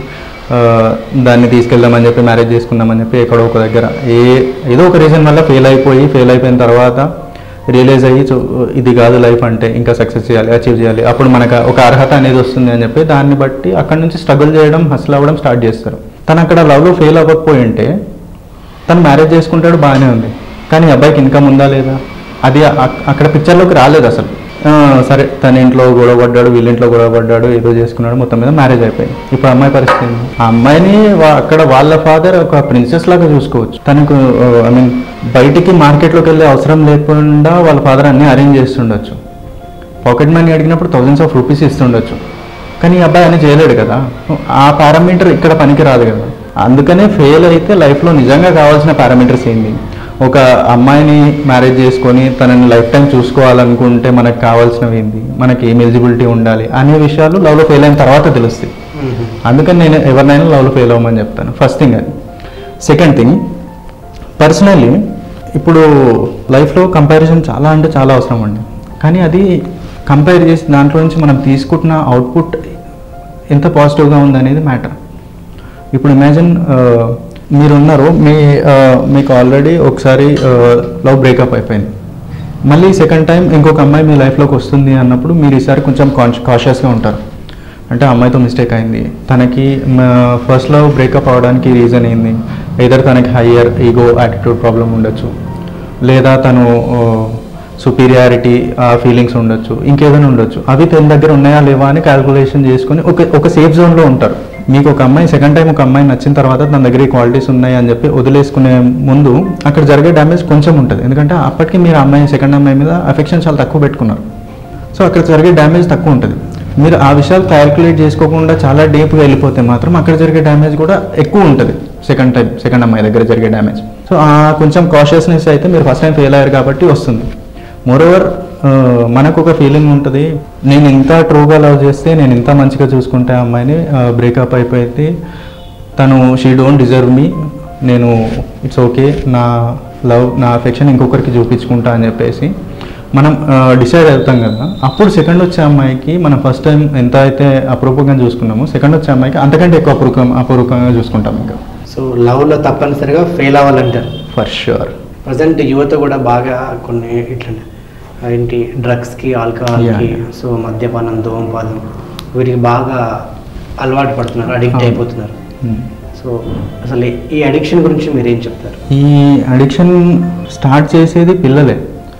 S3: దాన్ని తీసుకెళ్దామని చెప్పి, మ్యారేజ్ చేసుకుందామని చెప్పి ఎక్కడో ఒక దగ్గర ఏదో ఒక రీజన్ వల్ల ఫెయిల్ అయిపోయిన తర్వాత రియలైజ్ అయ్యి ఇది కాదు లైఫ్ అంటే, ఇంకా సక్సెస్ చేయాలి, అచీవ్ చేయాలి, అప్పుడు మనకు ఒక అర్హత అనేది వస్తుంది అని చెప్పి దాన్ని బట్టి అక్కడి నుంచి స్ట్రగుల్ చేయడం, హస్ల్ అవ్వడం స్టార్ట్ చేస్తారు. తను అక్కడ లవ్లో ఫెయిల్ అవ్వకపోయి ఉంటే తను మ్యారేజ్ చేసుకుంటాడు, బాగానే ఉంది, కానీ అబ్బాయికి ఇన్కమ్ ఉందా లేదా అది అక్కడ పిక్చర్లోకి రాలేదు అసలు. సరే తన ఇంట్లో గొడవ పడ్డాడు, వీళ్ళింట్లో గొడవ పడ్డాడు, ఏదో చేసుకున్నాడు, మొత్తం మీద మ్యారేజ్ అయిపోయింది. ఇప్పుడు అమ్మాయి పరిస్థితి, ఆ అమ్మాయిని అక్కడ వాళ్ళ ఫాదర్ ఒక ప్రిన్సెస్ లాగా చూసుకోవచ్చు. తనకు బయటికి మార్కెట్లోకి వెళ్ళే అవసరం లేకుండా వాళ్ళ ఫాదర్ అన్నీ అరేంజ్ చేస్తుండొచ్చు, పాకెట్ మనీ అడిగినప్పుడు thousands of rupees ఇస్తుండొచ్చు. కానీ ఈ అబ్బాయి అని చేయలేడు కదా, ఆ పారామీటర్ ఇక్కడ పనికి రాదు కదా. అందుకనే ఫెయిల్ అయితే లైఫ్లో నిజంగా కావాల్సిన పారామీటర్స్ ఏంటి, ఒక అమ్మాయిని మ్యారేజ్ చేసుకొని తనని లైఫ్ టైం చూసుకోవాలనుకుంటే మనకు కావాల్సినవి ఏంటి, మనకి ఏం ఎలిజిబిలిటీ ఉండాలి అనే విషయాలు లవ్లో ఫెయిల్ అయిన తర్వాత తెలుస్తాయి. అందుకని నేను ఎవరినైనా లవ్లో ఫెయిల్ అవ్వమని చెప్తాను. ఫస్ట్ థింగ్ అది. సెకండ్ థింగ్, పర్సనల్లీ ఇప్పుడు లైఫ్లో కంపారిజన్ చాలా అంటే చాలా అవసరం అండి. కానీ అది కంపేర్ చేసి దాంట్లో నుంచి మనం తీసుకుంటున్న అవుట్పుట్ ఎంత పాజిటివ్గా ఉందనేది మ్యాటర్. ఇప్పుడు ఇమాజిన్ మీరున్నారు, మీకు ఆల్రెడీ ఒకసారి లవ్ బ్రేకప్ అయిపోయింది, మళ్ళీ సెకండ్ టైం ఇంకొక అమ్మాయి మీ లైఫ్లోకి వస్తుంది అన్నప్పుడు మీరు ఈసారి కొంచెం కాషియస్గా ఉంటారు. అంటే అమ్మాయితో మిస్టేక్ అయింది, తనకి ఫస్ట్ లవ్ బ్రేకప్ అవ్వడానికి రీజన్ ఏంది, ఎయిదర్ తనకి హయ్యర్ ఈగో యాటిట్యూడ్ ప్రాబ్లం ఉండొచ్చు, లేదా తను సుపీరియారిటీ ఫీలింగ్స్ ఉండొచ్చు, ఇంకేదైనా ఉండొచ్చు. అవి తన దగ్గర ఉన్నాయా లేవా అని క్యాల్కులేషన్ చేసుకొని ఒక సేఫ్ జోన్లో ఉంటారు. మీకు ఒక అమ్మాయి సెకండ్ టైం ఒక అమ్మాయి నచ్చిన తర్వాత తన దగ్గర ఈ క్వాలిటీస్ ఉన్నాయి అని చెప్పి వదిలేసుకునే ముందు అక్కడ జరిగే డ్యామేజ్ కొంచెం ఉంటుంది. ఎందుకంటే అప్పటికి మీరు సెకండ్ అమ్మాయి మీద అఫెక్షన్ చాలా తక్కువ పెట్టుకున్నారు. సో అక్కడ జరిగే డ్యామేజ్ తక్కువ ఉంటుంది. మీరు ఆ విషయాలు క్యాల్కులేట్ చేసుకోకుండా చాలా డీప్గా వెళ్ళిపోతే మాత్రం అక్కడ జరిగే డ్యామేజ్ కూడా ఎక్కువ ఉంటుంది. సెకండ్ అమ్మాయి దగ్గర జరిగే డ్యామేజ్. సో కొంచెం కాషియస్నెస్ అయితే మీరు ఫస్ట్ టైం ఫెయిల్ అయ్యారు కాబట్టి వస్తుంది. మోరోవర్ మనకు ఒక ఫీలింగ్ ఉంటుంది, నేను ఇంత ట్రూగా లవ్ చేస్తే, నేను ఇంత మంచిగా చూసుకుంటే ఆ అమ్మాయిని, బ్రేకప్ అయిపోయింది, తను షీ డోంట్ డిజర్వ్ మీ, నేను ఇట్స్ ఓకే, నా లవ్ నా అఫెక్షన్ ఇంకొకరికి చూపించుకుంటా అని చెప్పేసి మనం డిసైడ్ అవుతాం కదా. అప్పుడు సెకండ్ వచ్చే అమ్మాయికి మనం ఫస్ట్ టైం ఎంత అయితే అపరూపంగా చూసుకున్నామో సెకండ్ వచ్చే అమ్మాయికి అంతకంటే ఎక్కువ అపరూపంగా చూసుకుంటాం ఇంకా.
S2: సో లవ్లో తప్పనిసరిగా ఫెయిల్ అవ్వాలంటారు.
S3: For sure.
S2: ప్రజెంట్ యువత కూడా బాగా కొన్ని ఇట్లా ఏంటి డ్రగ్స్కి, ఆల్కహాల్కి, సో మద్యపానం, ధూమపానం వీటికి బాగా అలవాటు పడుతున్నారు, అడిక్ట్ అయిపోతున్నారు. సో అసలు ఈ అడిక్షన్ గురించి మీరు ఏం చెప్తారు?
S3: ఈ అడిక్షన్ స్టార్ట్ చేసేది పిల్లలే,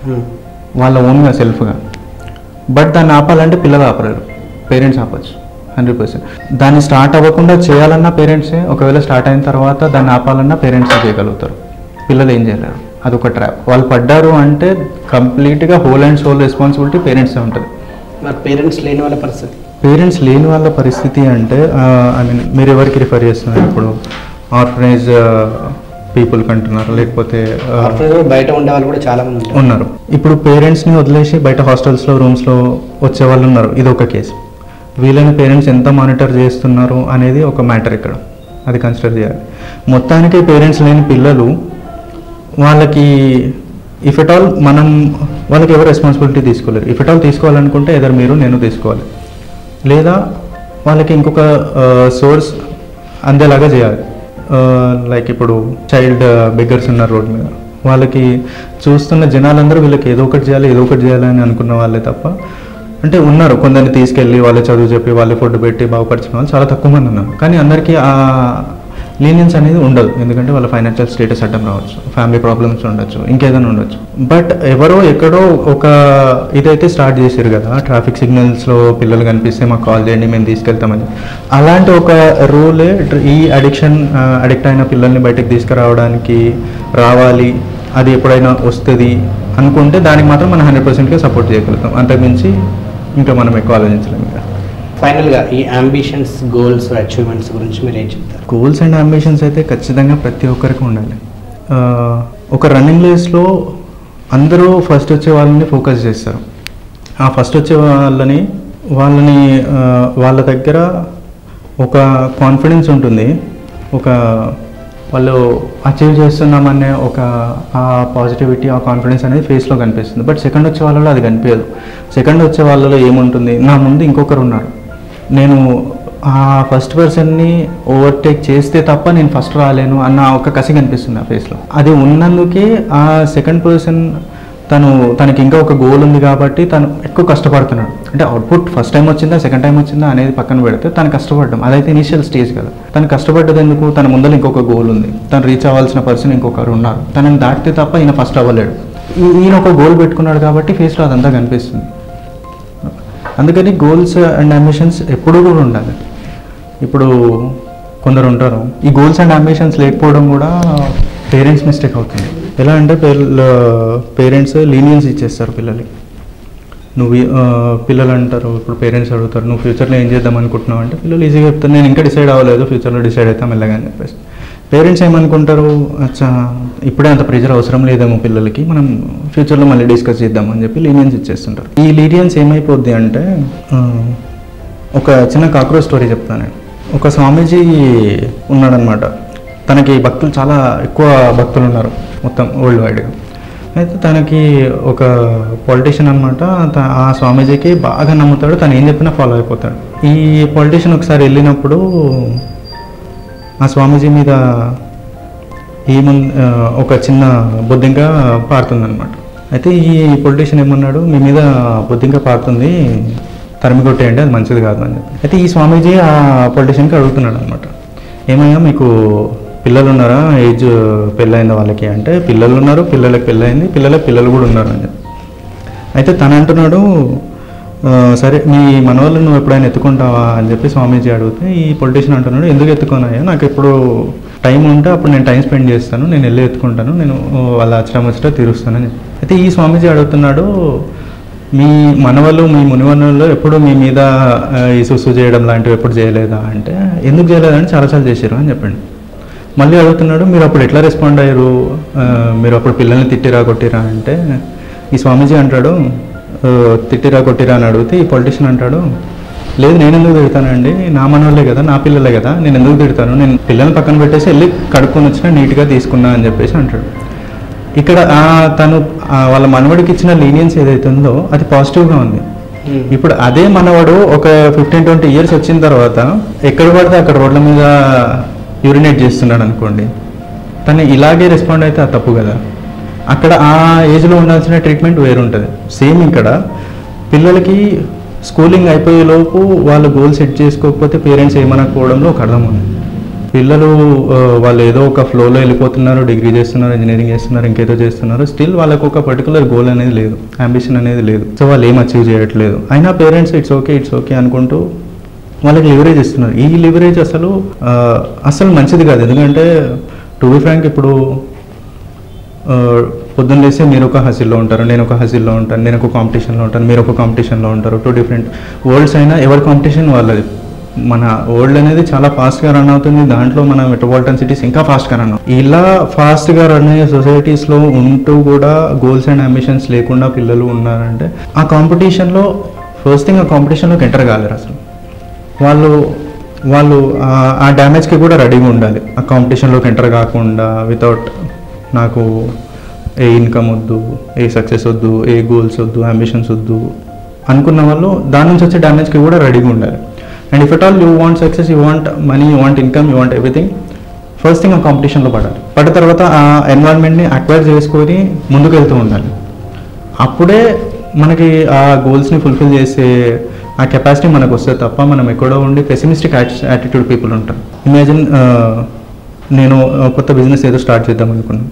S3: వాళ్ళ ఓన్గా సెల్ఫ్గా. బట్ దాన్ని ఆపాలంటే పిల్లలు ఆపలేరు, పేరెంట్స్ ఆపచ్చు 100%. దాన్ని స్టార్ట్ అవ్వకుండా చేయాలన్నా పేరెంట్సే, ఒకవేళ స్టార్ట్ అయిన తర్వాత దాన్ని ఆపాలన్నా పేరెంట్సే చేయగలుగుతారు, పిల్లలు ఏం చేయలేరు. అదొక ట్రాప్. వాళ్ళు పడ్డారు అంటే కంప్లీట్గా హోల్ అండ్ సోల్ రెస్పాన్సిబిలిటీ పేరెంట్సే ఉంటుంది.
S2: మరి పేరెంట్స్ లేని వాళ్ళ పరిస్థితి?
S3: పేరెంట్స్ లేని వాళ్ళ పరిస్థితి అంటే ఐ మీన్ మీరు ఎవరికి రిఫర్ చేస్తున్నారు ఇప్పుడు? ఆర్ఫనైజ్ పీపుల్కి అంటున్నారు, లేకపోతే
S2: బయట ఉండే వాళ్ళు కూడా చాలా మంది
S3: ఉన్నారు. ఇప్పుడు పేరెంట్స్ని వదిలేసి బయట హాస్టల్స్లో, రూమ్స్లో వచ్చే వాళ్ళు ఉన్నారు. ఇది ఒక కేసు. వీళ్ళని పేరెంట్స్ ఎంత మానిటర్ చేస్తున్నారు అనేది ఒక మ్యాటర్ ఇక్కడ, అది కన్సిడర్ చేయాలి. మొత్తానికి పేరెంట్స్ లేని పిల్లలు, వాళ్ళకి ఇఫ్ ఎట్ ఆల్ మనం వాళ్ళకి ఎవరు రెస్పాన్సిబిలిటీ తీసుకోలేరు. ఇఫ్ ఎట్ ఆల్ తీసుకోవాలనుకుంటే ఎదర్ మీరు నేను తీసుకోవాలి, లేదా వాళ్ళకి ఇంకొక సోర్స్ అందేలాగా చేయాలి. లైక్ ఇప్పుడు చైల్డ్ బెగ్గర్స్ ఉన్నారు రోడ్ మీద, వాళ్ళకి చూస్తున్న జనాలందరూ వీళ్ళకి ఏదో ఒకటి చేయాలి అని అనుకున్న వాళ్ళే తప్ప, అంటే ఉన్నారు కొందరిని తీసుకెళ్ళి వాళ్ళే చదువు చెప్పి వాళ్ళే ఫుడ్ పెట్టి బాగుపరిచిన వాళ్ళు చాలా తక్కువ మంది ఉన్నారు. కానీ అందరికీ ఆ లీనియన్స్ అనేది ఉండదు, ఎందుకంటే వాళ్ళ ఫైనాన్షియల్ స్టేటస్ అడ్డం రావచ్చు, ఫ్యామిలీ ప్రాబ్లమ్స్ ఉండొచ్చు, ఇంకేదైనా ఉండొచ్చు. బట్ ఎవరో ఎక్కడో ఒక ఇదైతే స్టార్ట్ చేశారు కదా, ట్రాఫిక్ సిగ్నల్స్లో పిల్లలు కనిపిస్తే మాకు కాల్ చేయండి మేము తీసుకెళ్తామని. అలాంటి ఒక రూలే ఈ అడిక్ట్ అయిన పిల్లల్ని బయటకు తీసుకురావడానికి రావాలి, అది ఎప్పుడైనా వస్తుంది అనుకుంటే దానికి మాత్రం మనం 100%గా సపోర్ట్ చేయగలుగుతాం. అంతకుమించి ఇంకా మనం ఎక్కువ ఆలోచించలేము. ఇంకా
S2: ఫైనల్గా ఈ అంబిషన్స్, గోల్స్, అచీవ్మెంట్స్ గురించి మీరు ఏం చెప్తారు?
S3: గోల్స్ అండ్ అంబిషన్స్ అయితే ఖచ్చితంగా ప్రతి ఒక్కరికి ఉండాలి. ఒక రన్నింగ్ రేస్లో అందరూ ఫస్ట్ వచ్చే వాళ్ళని ఫోకస్ చేస్తారు. ఆ ఫస్ట్ వచ్చే వాళ్ళని వాళ్ళ దగ్గర ఒక కాన్ఫిడెన్స్ ఉంటుంది, ఒక వాళ్ళు అచీవ్ చేస్తున్నామనే ఒక ఆ పాజిటివిటీ, ఆ కాన్ఫిడెన్స్ అనేది ఫేస్లో కనిపిస్తుంది. బట్ సెకండ్ వచ్చే వాళ్ళలో అది కనిపించదు. సెకండ్ వచ్చే వాళ్ళలో ఏముంటుంది, నా ముందు ఇంకొకరు ఉన్నారు, నేను ఆ ఫస్ట్ పర్సన్ని ఓవర్టేక్ చేస్తే తప్ప నేను ఫస్ట్ రాలేను అన్న ఒక కసి కనిపిస్తుంది ఆ ఫేస్లో. అది ఉన్నందుకే ఆ సెకండ్ పర్సన్ తనకి ఇంకా ఒక గోల్ ఉంది కాబట్టి తను ఎక్కువ కష్టపడుతున్నాడు. అంటే అవుట్పుట్ ఫస్ట్ టైం వచ్చిందా సెకండ్ టైం వచ్చిందా అనేది పక్కన పెడితే తను కష్టపడడం అదైతే ఇనిషియల్ స్టేజ్ కదా. తను కష్టపడ్డది ఎందుకు, తన ముందర ఇంకొక గోల్ ఉంది, తను రీచ్ అవ్వాల్సిన పర్సన్ ఇంకొకరు ఉన్నారు, తనని దాటితే తప్ప ఈయన ఫస్ట్ అవ్వలేడు. ఈయన ఒక గోల్ పెట్టుకున్నాడు కాబట్టి ఫేస్లో అదంతా కనిపిస్తుంది. అందుకని గోల్స్ అండ్ అంబిషన్స్ ఎప్పుడూ కూడా ఉండాలి. ఇప్పుడు కొందరు ఉంటారు, ఈ గోల్స్ అండ్ అంబిషన్స్ లేకపోవడం కూడా పేరెంట్స్ మిస్టేక్ అవుతుంది. ఎలా అంటే పేరెంట్స్ లీనియన్స్ ఇచ్చేస్తారు పిల్లలకి. పిల్లలు అంటారు, ఇప్పుడు పేరెంట్స్ అడుగుతారు నువ్వు ఫ్యూచర్లో ఏం చేద్దాం అనుకుంటున్నావు అంటే పిల్లలు ఈజీగా చెప్తారు నేను ఇంకా డిసైడ్ అవ్వలేదు, ఫ్యూచర్లో డిసైడ్ అవుతాం మెల్లగా అని చెప్పేసి. పేరెంట్స్ ఏమనుకుంటారు, అచ్చా ఇప్పుడే అంత ప్రెజర్ అవసరం లేదేమో పిల్లలకి, మనం ఫ్యూచర్లో మళ్ళీ డిస్కస్ చేద్దామని చెప్పి లీనియన్స్ ఇచ్చేస్తుంటారు. ఈ లీనియన్స్ ఏమైపోద్ది అంటే, ఒక చిన్న కాక్రోచ్ స్టోరీ చెప్తాను నేను. ఒక స్వామీజీ ఉన్నాడనమాట, తనకి భక్తులు చాలా ఎక్కువ భక్తులు ఉన్నారు మొత్తం వరల్డ్ వైడ్గా. అయితే తనకి ఒక పొలిటీషియన్ అనమాట, ఆ స్వామీజీకి బాగా నమ్ముతాడు, తను ఏం చెప్పినా ఫాలో అయిపోతాడు. ఈ పొలిటీషియన్ ఒకసారి వెళ్ళినప్పుడు ఆ స్వామీజీ మీద ఒక చిన్న బొద్దింక పారుతుందనమాట. అయితే ఈ పొలిటీషియన్ ఏమన్నాడు, మీ మీద బొద్దింక పారుతుంది, తరిమి కొట్టేయండి, అది మంచిది కాదు అని చెప్పి. అయితే ఈ స్వామీజీ ఆ పొలిటీషియన్కి అడుగుతున్నాడు అనమాట, ఏమయ్యా మీకు పిల్లలు ఉన్నారా, ఏజ్ పెళ్ళైంది వాళ్ళకి అంటే పిల్లలు ఉన్నారు, పిల్లలకి పెళ్ళైంది, పిల్లలకి పిల్లలు కూడా ఉన్నారు అని చెప్పి. అయితే తను అంటున్నాడు, సరే మీ మనవాళ్ళు నువ్వు ఎప్పుడైనా ఎత్తుకుంటావా అని చెప్పి స్వామీజీ అడిగితే ఈ పొలిటీషియన్ అంటున్నాడు, ఎందుకు ఎత్తుకోనాయా, నాకు ఎప్పుడు టైం ఉంటే అప్పుడు నేను టైం స్పెండ్ చేస్తాను, నేను వెళ్ళి ఎత్తుకుంటాను, నేను వాళ్ళ అచ్చటం వచ్చేట తీరుస్తానని. అయితే ఈ స్వామీజీ అడుగుతున్నాడు, మీ మనవలు మీ మునివనులు ఎప్పుడు మీ మీద ఈ సుసు చేయడం లాంటివి ఎప్పుడు చేయలేదా అంటే, ఎందుకు చేయలేదని చాలాసార్లు చేశారు అని చెప్పండి. మళ్ళీ అడుగుతున్నాడు, మీరు అప్పుడు ఎట్లా రెస్పాండ్ అయ్యారు, మీరు అప్పుడు పిల్లల్ని తిట్టిరా కొట్టిరా అంటే ఈ స్వామీజీ అంటాడు, తిట్టిరా కొట్టిరా అని అడిగితే ఈ పొలిటీషియన్ అంటాడు, లేదు నేను ఎందుకు తిడతానండి, నా మనవాళ్ళే కదా, నా పిల్లలే కదా, నేను ఎందుకు తిడతాను, నేను పిల్లల్ని పక్కన పెట్టేసి వెళ్ళి కడుక్కొని వచ్చినా నీట్గా తీసుకున్నా అని చెప్పేసి అంటాడు. ఇక్కడ తను వాళ్ళ మనవడికి ఇచ్చిన లీనియన్స్ ఏదైతే ఉందో అది పాజిటివ్గా ఉంది. ఇప్పుడు అదే మనవాడు ఒక 15-20 ఇయర్స్ వచ్చిన తర్వాత ఎక్కడ పడితే అక్కడ రోడ్ల మీద యూరినేట్ చేస్తున్నాడు అనుకోండి, తను ఇలాగే రెస్పాండ్ అయితే అది తప్పు కదా. అక్కడ ఆ ఏజ్లో ఉండాల్సిన ట్రీట్మెంట్ వేరుంటుంది. సేమ్ ఇక్కడ పిల్లలకి స్కూలింగ్ అయిపోయేలోపు వాళ్ళు గోల్ సెట్ చేసుకోకపోతే పేరెంట్స్ ఏమనకపోవడంలో ఒక అర్థం ఉంది. పిల్లలు వాళ్ళు ఏదో ఒక ఫ్లోలో వెళ్ళిపోతున్నారు, డిగ్రీ చేస్తున్నారు, ఇంజనీరింగ్ చేస్తున్నారు, ఇంకేదో చేస్తున్నారు, స్టిల్ వాళ్ళకు ఒక పర్టికులర్ గోల్ అనేది లేదు, అంబిషన్ అనేది లేదు. సో వాళ్ళు ఏం అచీవ్ చేయట్లేదు. అయినా పేరెంట్స్ ఇట్స్ ఓకే అనుకుంటూ వాళ్ళకి లివరేజ్ ఇస్తున్నారు. ఈ లివరేజ్ అసలు మంచిది కాదు. ఎందుకంటే టు బి ఫ్రాంక్ ఇప్పుడు పొద్దున్న లేస్తే మీరు ఒక హసిల్లో ఉంటారు, నేను ఒక హసిల్లో ఉంటాను, నేను ఒక కాంపిటీషన్లో ఉంటాను, మీరు ఒక కాంపిటీషన్లో ఉంటారు. 2 డిఫరెంట్ వరల్డ్స్ అయినా ఎవరి కాంపిటీషన్ వాళ్ళది. మన వరల్డ్ అనేది చాలా ఫాస్ట్గా రన్ అవుతుంది, దాంట్లో మన మెట్రోపాలిటన్ సిటీస్ ఇంకా ఫాస్ట్గా రన్ అవుతుంది. ఇలా ఫాస్ట్గా రన్ అయ్యే సొసైటీస్లో ఉంటూ కూడా గోల్స్ అండ్ అంబిషన్స్ లేకుండా పిల్లలు ఉన్నారంటే ఆ కాంపిటీషన్లో ఫస్ట్ థింగ్ ఆ కాంపిటీషన్లోకి ఎంటర్ కాలేరు అసలు. వాళ్ళు ఆ డ్యామేజ్కి కూడా రెడీగా ఉండాలి. ఆ కాంపిటీషన్లోకి ఎంటర్ కాకుండా వితౌట్ నాకు ఏ ఇన్కమ్ వద్దు, ఏ సక్సెస్ వద్దు, ఏ గోల్స్ వద్దు, అంబిషన్స్ వద్దు అనుకున్న వాళ్ళు దాని నుంచి వచ్చే డ్యామేజ్కి కూడా రెడీగా ఉండాలి. And if at all you want success, you want money, you want income, you want everything, first thing ఆ కాంపిటీషన్లో పడ్డ తర్వాత ఆ ఎన్వైరన్మెంట్ని అక్వైర్ చేసుకొని ముందుకు వెళ్తూ ఉండాలి. అప్పుడే మనకి ఆ గోల్స్ని ఫుల్ఫిల్ చేసే ఆ కెపాసిటీ మనకు వస్తే తప్ప మనం ఎక్కడో ఉండి పెసిమిస్టిక్ యాటిట్యూడ్ పీపుల్ ఉంటారు. ఇమాజిన్ నేను కొత్త బిజినెస్ ఏదో స్టార్ట్ చేద్దాం అనుకున్నాను.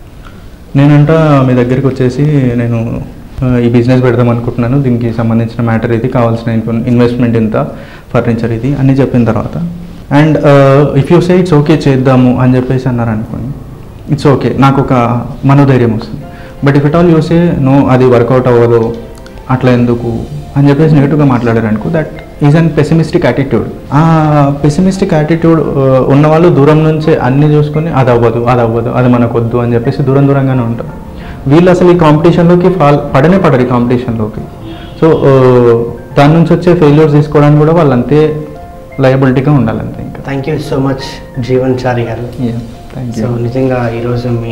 S3: నేనంట మీ దగ్గరికి వచ్చేసి నేను ఈ బిజినెస్ పెడదాం అనుకుంటున్నాను, దీనికి సంబంధించిన మ్యాటర్ ఇది, కావాల్సిన ఇన్వెస్ట్మెంట్ ఎంత, ఫర్నిచర్ ఇది అన్నీ చెప్పిన తర్వాత and if you say it's okay చేద్దాము అని చెప్పేసి అన్నారు అనుకోండి, ఇట్స్ ఓకే, నాకు ఒక మనోధైర్యం వస్తుంది. But if it all you say no, అది వర్కౌట్ అవ్వదు, అట్లా ఎందుకు అని చెప్పేసి నెగిటివ్గా మాట్లాడారు అనుకో, that is an pessimistic attitude. ఆ పెసిమిస్టిక్ యాటిట్యూడ్ ఉన్నవాళ్ళు దూరం నుంచే అన్నీ చూసుకొని అది అవ్వదు, అది మనకు వద్దు అని చెప్పేసి దూరంగానే ఉంటారు. వీళ్ళు అసలు ఈ కాంపిటీషన్లోకి పడరు ఈ కాంపిటీషన్లోకి. సో దాని నుంచి వచ్చే ఫెయిల్యూర్స్ తీసుకోవడానికి కూడా వాళ్ళు అంతే లయబిలిటీగా ఉండాలంతే. ఇంకా
S2: thank you so much Jeevan Chari గారు.
S3: Thank you.
S2: సో నిజంగా ఈరోజు మీ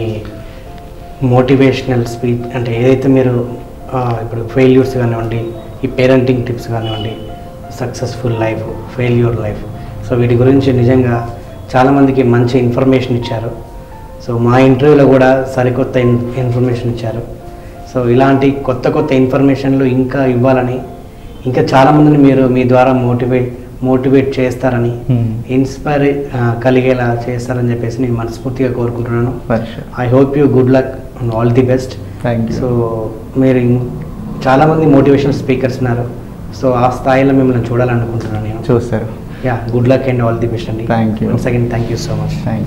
S2: మోటివేషనల్ స్పీచ్ అంటే ఏదైతే మీరు ఇప్పుడు ఫెయిల్యూర్స్ కానివ్వండి, ఈ పేరెంటింగ్ టిప్స్ కానివ్వండి, successful life, failure life, so వీటి గురించి నిజంగా చాలామందికి మంచి ఇన్ఫర్మేషన్ ఇచ్చారు. సో మా ఇంటర్వ్యూలో కూడా సరికొత్త ఇన్ఫర్మేషన్ ఇచ్చారు. సో ఇలాంటి కొత్త ఇన్ఫర్మేషన్లు ఇంకా ఇవ్వాలని, ఇంకా చాలామందిని మీరు మీ ద్వారా మోటివేట్ చేస్తారని, ఇన్స్పైర్ కలిగేలా చేస్తారని చెప్పేసి నేను మనస్ఫూర్తిగా కోరుకుంటున్నాను. I hope you good luck and all the best.
S3: Thank you.
S2: So మీరు చాలామంది మోటివేషనల్ స్పీకర్స్ ఉన్నారు, సో ఆ స్థాయిలో మిమ్మల్ని చూడాలనుకుంటున్నాను నేను.
S3: చూస్తారు.
S2: Good luck and all the best అండి.
S3: Thank you.
S2: Once again thank you so much.
S3: Thank you.